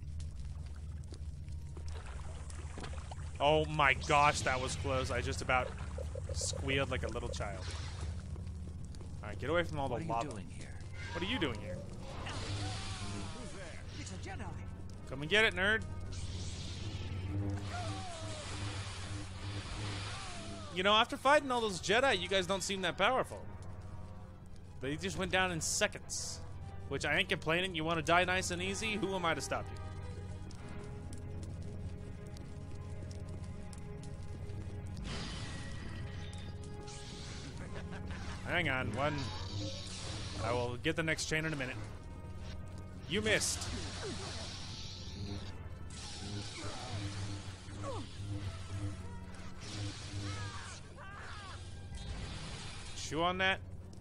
Oh my gosh, that was close. I just about squealed like a little child. Alright, get away from all the lava. What are you doing here? What are you doing here? Who's there? It's a Jedi. Come and get it, nerd. You know, after fighting all those Jedi, you guys don't seem that powerful. They just went down in seconds. Which I ain't complaining. You want to die nice and easy? Who am I to stop you? Hang on, one. I will get the next chain in a minute. You missed. Chew on that.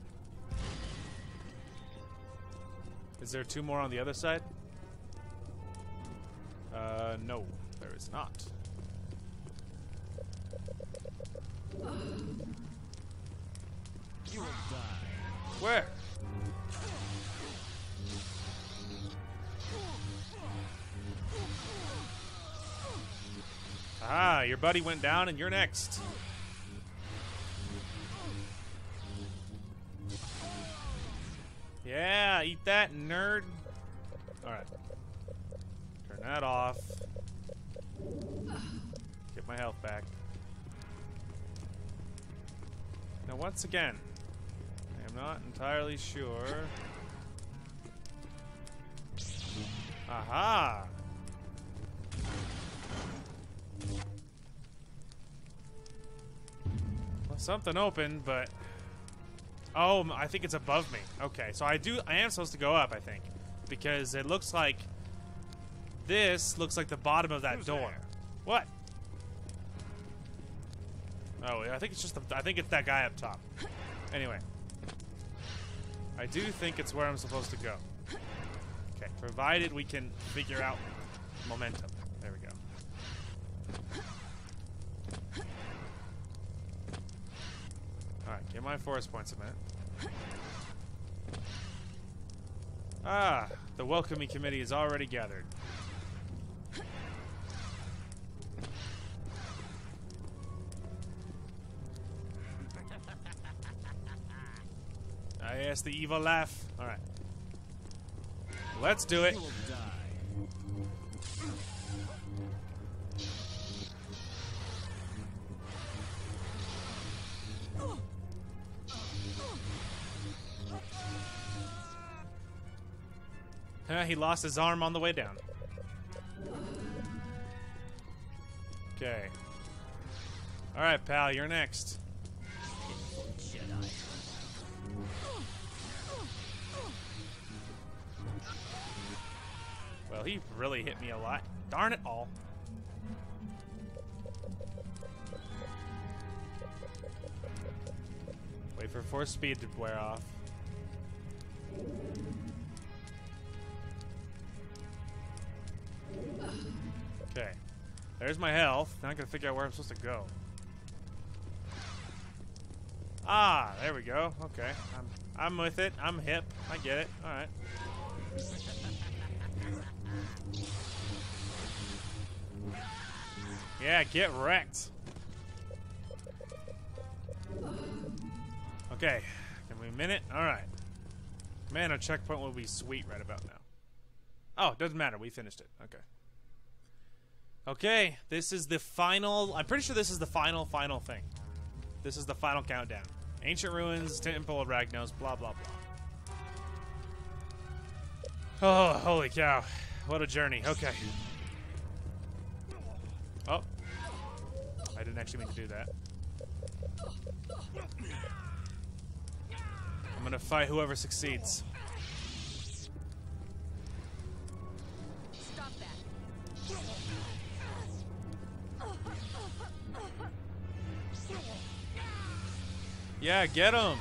Is there two more on the other side? Uh, no, there is not. You will die. Where? Ah, your buddy went down and you're next. Yeah, eat that, nerd. Alright. Turn that off. Get my health back. Now, once again, I am not entirely sure. Aha! Well, something open, but... Oh, I think it's above me. Okay, so I do. I am supposed to go up, I think, because it looks like this looks like the bottom of that Who's door. there? What? Oh, I think it's just. The, I think it's that guy up top. Anyway, I do think it's where I'm supposed to go. Okay, provided we can figure out momentum. There we go. Give my force points a minute. Ah, the welcoming committee is already gathered. Ah, yes, the evil laugh. All right. Let's do it. You will die. Uh, he lost his arm on the way down. Okay. All right, pal, you're next. Jedi. Well, he really hit me a lot. Darn it all. Wait for force speed to wear off. Okay. There's my health. Now I gotta figure out where I'm supposed to go. Ah, there we go. Okay. I'm I'm with it. I'm hip. I get it. Alright. Yeah, get wrecked. Okay. Give me a minute. Alright. Man, a checkpoint will be sweet right about now. Oh, it doesn't matter. We finished it. Okay. Okay, this is the final... I'm pretty sure this is the final, final thing. This is the final countdown. Ancient ruins, Temple of Ragnos, blah, blah, blah. Oh, holy cow. What a journey. Okay. Oh. I didn't actually mean to do that. I'm gonna fight whoever succeeds. Stop that. Yeah, get him.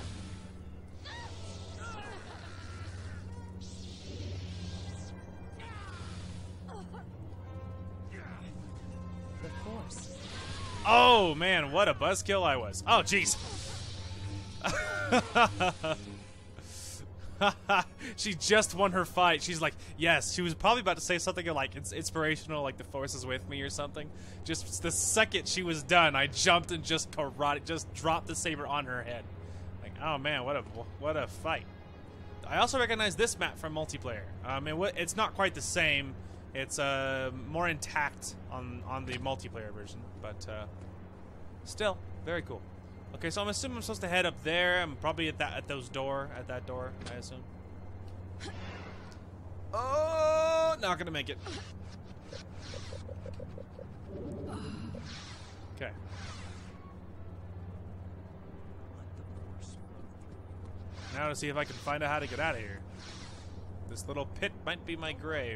The Force. Oh, man, what a buzzkill I was. Oh, jeez. She just won her fight. She's like, yes. She was probably about to say something like it's inspirational, like the Force is with me or something. Just the second she was done, I jumped and just karate, just dropped the saber on her head. Like, oh man, what a what a fight. I also recognize this map from multiplayer. Um, and what it's not quite the same. It's uh more intact on on the multiplayer version, but uh, still very cool. Okay, so I'm assuming I'm supposed to head up there. I'm probably at that at those door at that door, I assume. Oh, not gonna make it. Okay. Now to see if I can find out how to get out of here. This little pit might be my grave.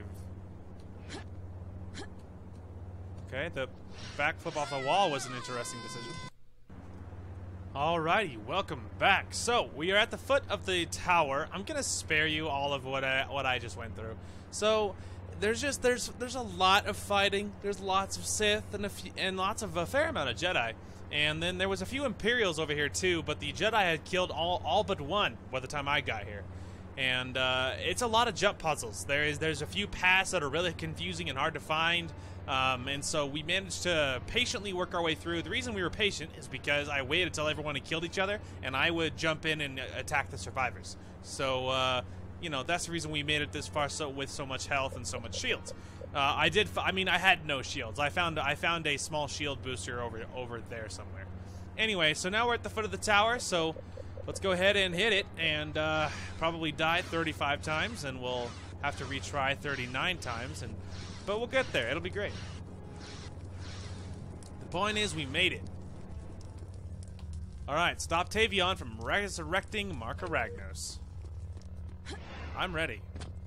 Okay, the backflip off the wall was an interesting decision. Alrighty, welcome back. So we are at the foot of the tower. I'm gonna spare you all of what I what I just went through. So there's just there's there's a lot of fighting. There's lots of Sith and a few, and lots of a fair amount of Jedi. And then there was a few Imperials over here too, but the Jedi had killed all all but one by the time I got here. And uh, it's a lot of jump puzzles. There is there's a few paths that are really confusing and hard to find. Um, and so we managed to patiently work our way through. The reason we were patient is because I waited until everyone had killed each other, and I would jump in and attack the survivors. So, uh, you know, that's the reason we made it this far so with so much health and so much shields. Uh, I did. F I mean, I had no shields. I found I found a small shield booster over over there somewhere. Anyway, so now we're at the foot of the tower. So let's go ahead and hit it, and uh, probably die thirty-five times, and we'll have to retry thirty-nine times, and. But we'll get there. It'll be great. The point is, we made it. All right, stop Tavion from resurrecting Marka Ragnos. I'm ready.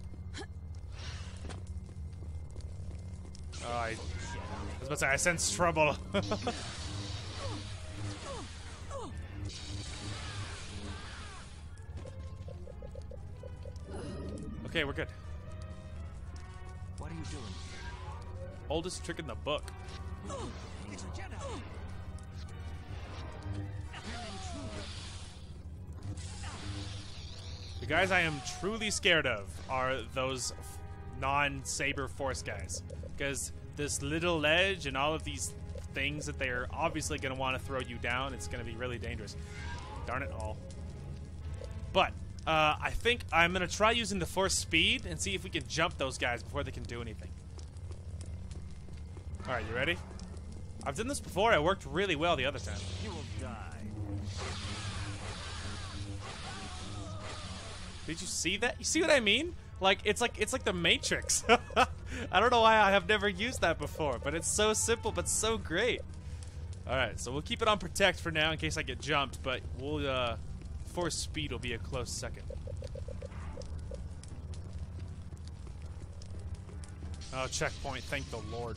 Oh, I, I was about to say, I sense trouble. Okay, we're good. What are you doing? Oldest trick in the book. It's a Jedi. guys I am truly scared of are those non-saber force guys. Because this little ledge and all of these things that they're obviously going to want to throw you down, it's going to be really dangerous. Darn it all. But, uh, I think I'm going to try using the force speed and see if we can jump those guys before they can do anything. Alright, you ready? I've done this before. It worked really well the other time. You will die. Did you see that? You see what I mean? Like, it's like it's like the Matrix. I don't know why I have never used that before, but it's so simple but so great. Alright, so we'll keep it on protect for now in case I get jumped, but we'll, uh, force speed will be a close second. Oh, checkpoint, thank the Lord.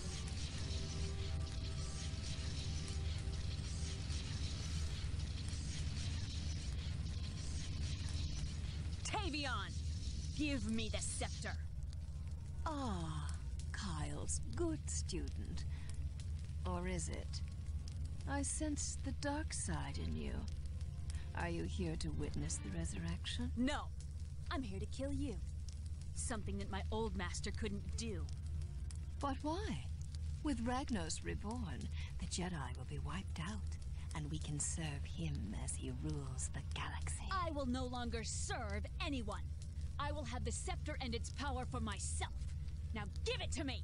Tavion, give me the scepter. Ah, Kyle's good student. Or is it? I sense the dark side in you. Are you here to witness the resurrection? No, I'm here to kill you. Something that my old master couldn't do. But why? With Ragnos reborn, the Jedi will be wiped out, and we can serve him as he rules the galaxy. I will no longer serve anyone. I will have the scepter and its power for myself. Now give it to me!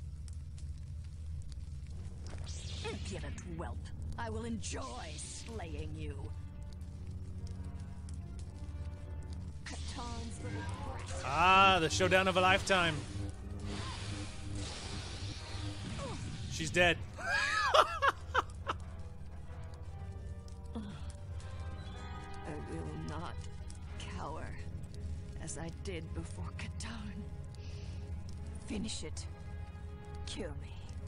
Impudent whelp. I will enjoy slaying you. Katan's little brat. Ah, the showdown of a lifetime. She's dead. I will not cower as I did before Catan. Finish it. Kill me.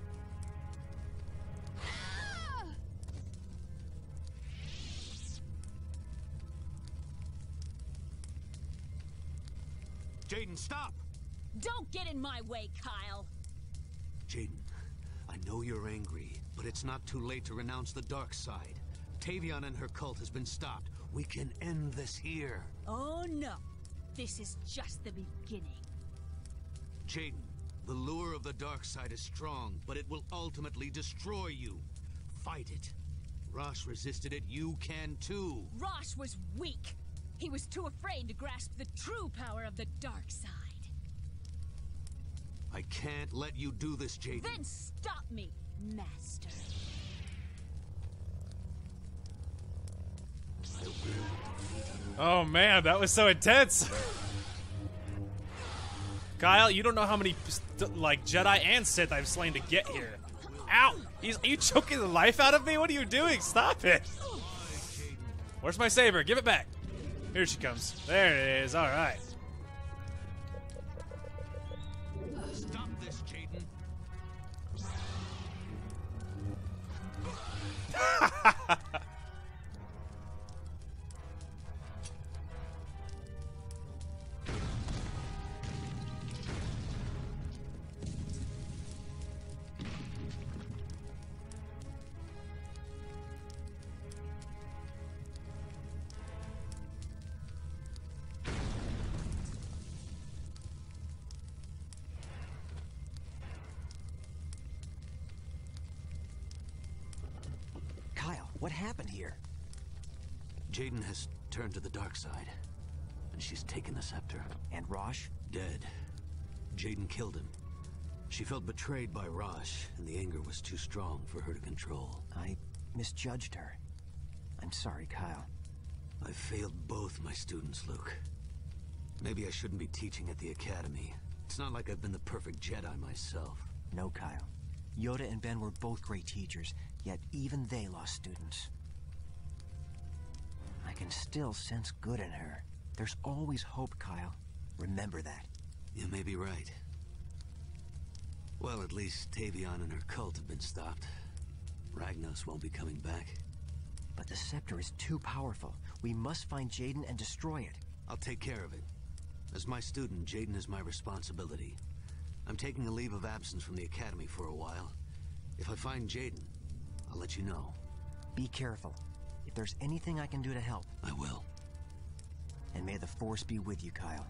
Jaden, stop! Don't get in my way, Kyle! Jaden, I know you're angry, but it's not too late to renounce the dark side. Tavion and her cult has been stopped. We can end this here. Oh no, this is just the beginning. Jaden, the lure of the dark side is strong, but it will ultimately destroy you. Fight it. Rosh resisted it, you can too. Rosh was weak. He was too afraid to grasp the true power of the dark side. I can't let you do this, Jaden. Then stop me, Master. I will defeat you. Oh man, that was so intense. Kyle, you don't know how many like Jedi and Sith I've slain to get here. Ow! He's, are you choking the life out of me? What are you doing? Stop it! Where's my saber? Give it back. Here she comes. There it is. All right. Stop this, Jaden. What happened here? Jaden has turned to the dark side, and she's taken the scepter. And Rosh? Dead. Jaden killed him. She felt betrayed by Rosh, and the anger was too strong for her to control. I misjudged her. I'm sorry, Kyle. I failed both my students, Luke. Maybe I shouldn't be teaching at the academy. It's not like I've been the perfect Jedi myself. No, Kyle. Yoda and Ben were both great teachers, yet even they lost students. I can still sense good in her. There's always hope, Kyle. Remember that. You may be right. Well, at least Tavion and her cult have been stopped. Ragnos won't be coming back. But the scepter is too powerful. We must find Jaden and destroy it. I'll take care of it. As my student, Jaden is my responsibility. I'm taking a leave of absence from the academy for a while. If I find Jaden, I'll let you know. Be careful. If there's anything I can do to help. I will. And may the Force be with you, Kyle.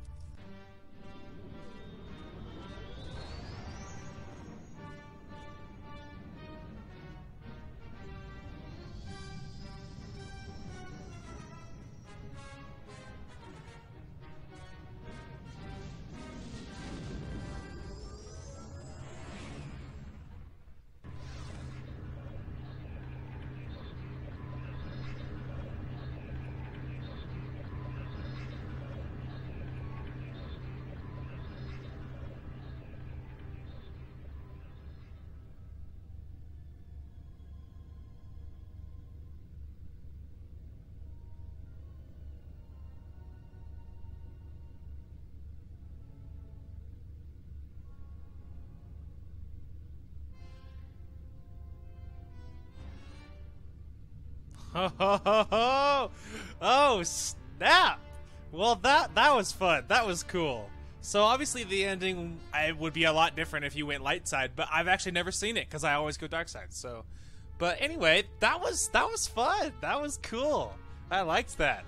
Ho, ho, ho, ho. Oh, snap! Well, that that was fun. That was cool. So obviously the ending I would be a lot different if you went light side, but I've actually never seen it because I always go dark side. So, but anyway, that was that was fun. That was cool. I liked that.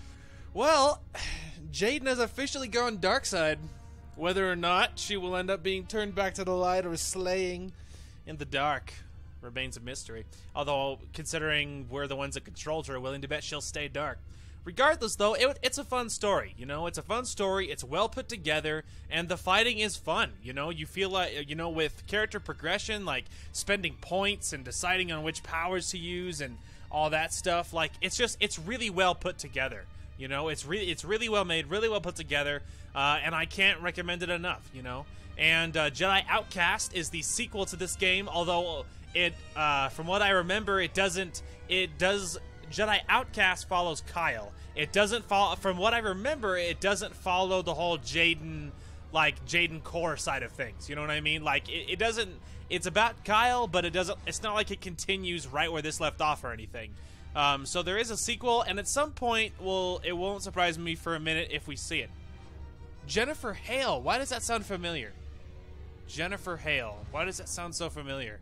Well, Jaden has officially gone dark side. Whether or not she will end up being turned back to the light or slaying in the dark remains a mystery. Although, considering we're the ones that controlled her, willing to bet she'll stay dark. Regardless, though, it, it's a fun story. You know, it's a fun story. It's well put together, and the fighting is fun. You know, you feel like, you know, with character progression, like spending points and deciding on which powers to use and all that stuff. Like, it's just, it's really well put together. You know, it's really, it's really well made, really well put together, uh, and I can't recommend it enough. You know, and uh, Jedi Outcast is the sequel to this game, although it, uh, from what I remember, it doesn't, it does. Jedi Outcast follows Kyle. It doesn't follow, from what I remember, it doesn't follow the whole Jaden, like, Jaden core side of things. You know what I mean? Like, it, it doesn't, it's about Kyle, but it doesn't, it's not like it continues right where this left off or anything. Um, so there is a sequel, and at some point, well, it won't surprise me for a minute if we see it. Jennifer Hale. Why does that sound familiar? Jennifer Hale. Why does that sound so familiar?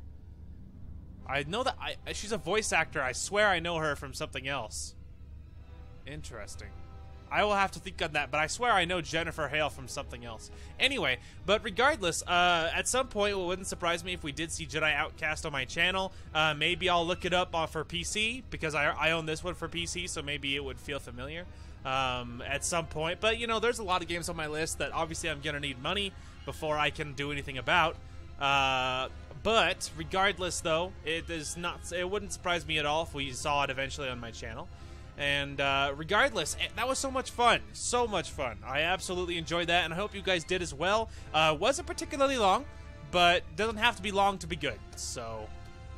I know that I, she's a voice actor. I swear I know her from something else. Interesting. I will have to think on that, but I swear I know Jennifer Hale from something else. Anyway, but regardless, uh, at some point, it wouldn't surprise me if we did see Jedi Outcast on my channel. Uh, maybe I'll look it up uh, for P C, because I, I own this one for P C, so maybe it would feel familiar um, at some point. But, you know, there's a lot of games on my list that obviously I'm going to need money before I can do anything about. Uh... But regardless, though, it is not. It wouldn't surprise me at all if we saw it eventually on my channel. And uh, regardless, that was so much fun, so much fun. I absolutely enjoyed that, and I hope you guys did as well. Uh, wasn't particularly long, but doesn't have to be long to be good. So,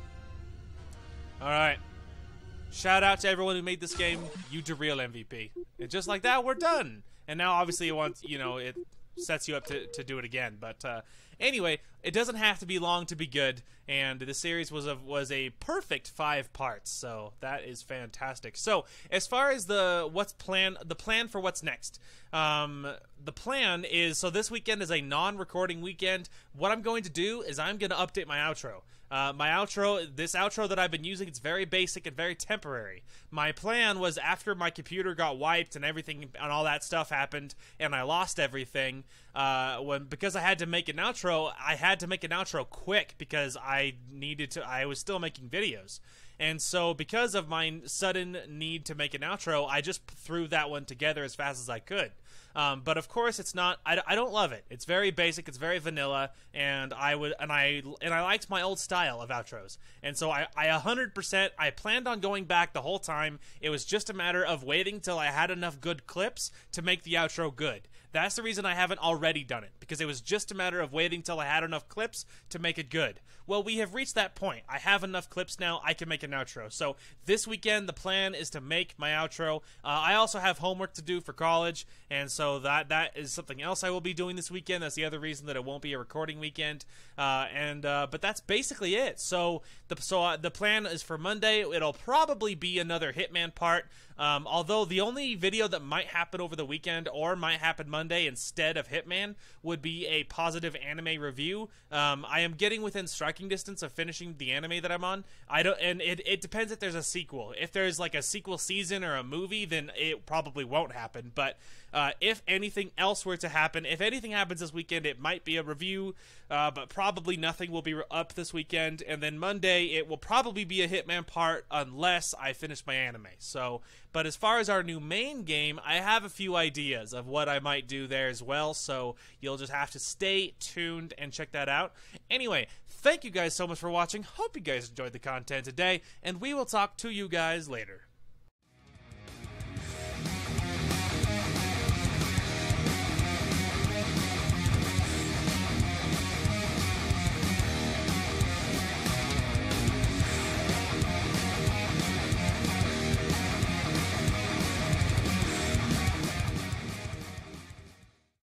all right. Shout out to everyone who made this game. You the real M V P. And just like that, we're done. And now, obviously, it wants you know it sets you up to to do it again, but. Uh, Anyway, it doesn't have to be long to be good, and the series was a, was a perfect five parts, so that is fantastic. So, as far as the what's plan, the plan for what's next, um, the plan is, so this weekend is a non-recording weekend. What I'm going to do is I'm going to update my outro. Uh, my outro, this outro that I've been using, it's very basic and very temporary. My plan was after my computer got wiped and everything and all that stuff happened and I lost everything, uh, when because I had to make an outro, I had to make an outro quick because I needed to, I was still making videos. And so because of my sudden need to make an outro, I just threw that one together as fast as I could. Um, but of course, it's not. I, I don't love it. It's very basic. It's very vanilla, and I would and I and I liked my old style of outros. And so I, I one hundred percent. I planned on going back the whole time. It was just a matter of waiting till I had enough good clips to make the outro good. That's the reason I haven't already done it, because it was just a matter of waiting till I had enough clips to make it good. Well, we have reached that point. I have enough clips now. I can make an outro. So this weekend, the plan is to make my outro. Uh, I also have homework to do for college, and so that that is something else I will be doing this weekend. That's the other reason that it won't be a recording weekend. Uh, and uh, but that's basically it. So the so uh, the plan is for Monday. It'll probably be another Hitman part. Um, although the only video that might happen over the weekend or might happen Monday Monday instead of Hitman would be a positive anime review. Um, I am getting within striking distance of finishing the anime that I'm on. I don't, and it, it depends if there's a sequel. If there's like a sequel season or a movie, then it probably won't happen. But uh, if anything else were to happen, if anything happens this weekend, it might be a review, uh, but probably nothing will be up this weekend. And then Monday, it will probably be a Hitman part unless I finish my anime. So, but as far as our new main game, I have a few ideas of what I might do there as well. So you'll just have to stay tuned and check that out. Anyway, thank you guys so much for watching. Hope you guys enjoyed the content today, and we will talk to you guys later.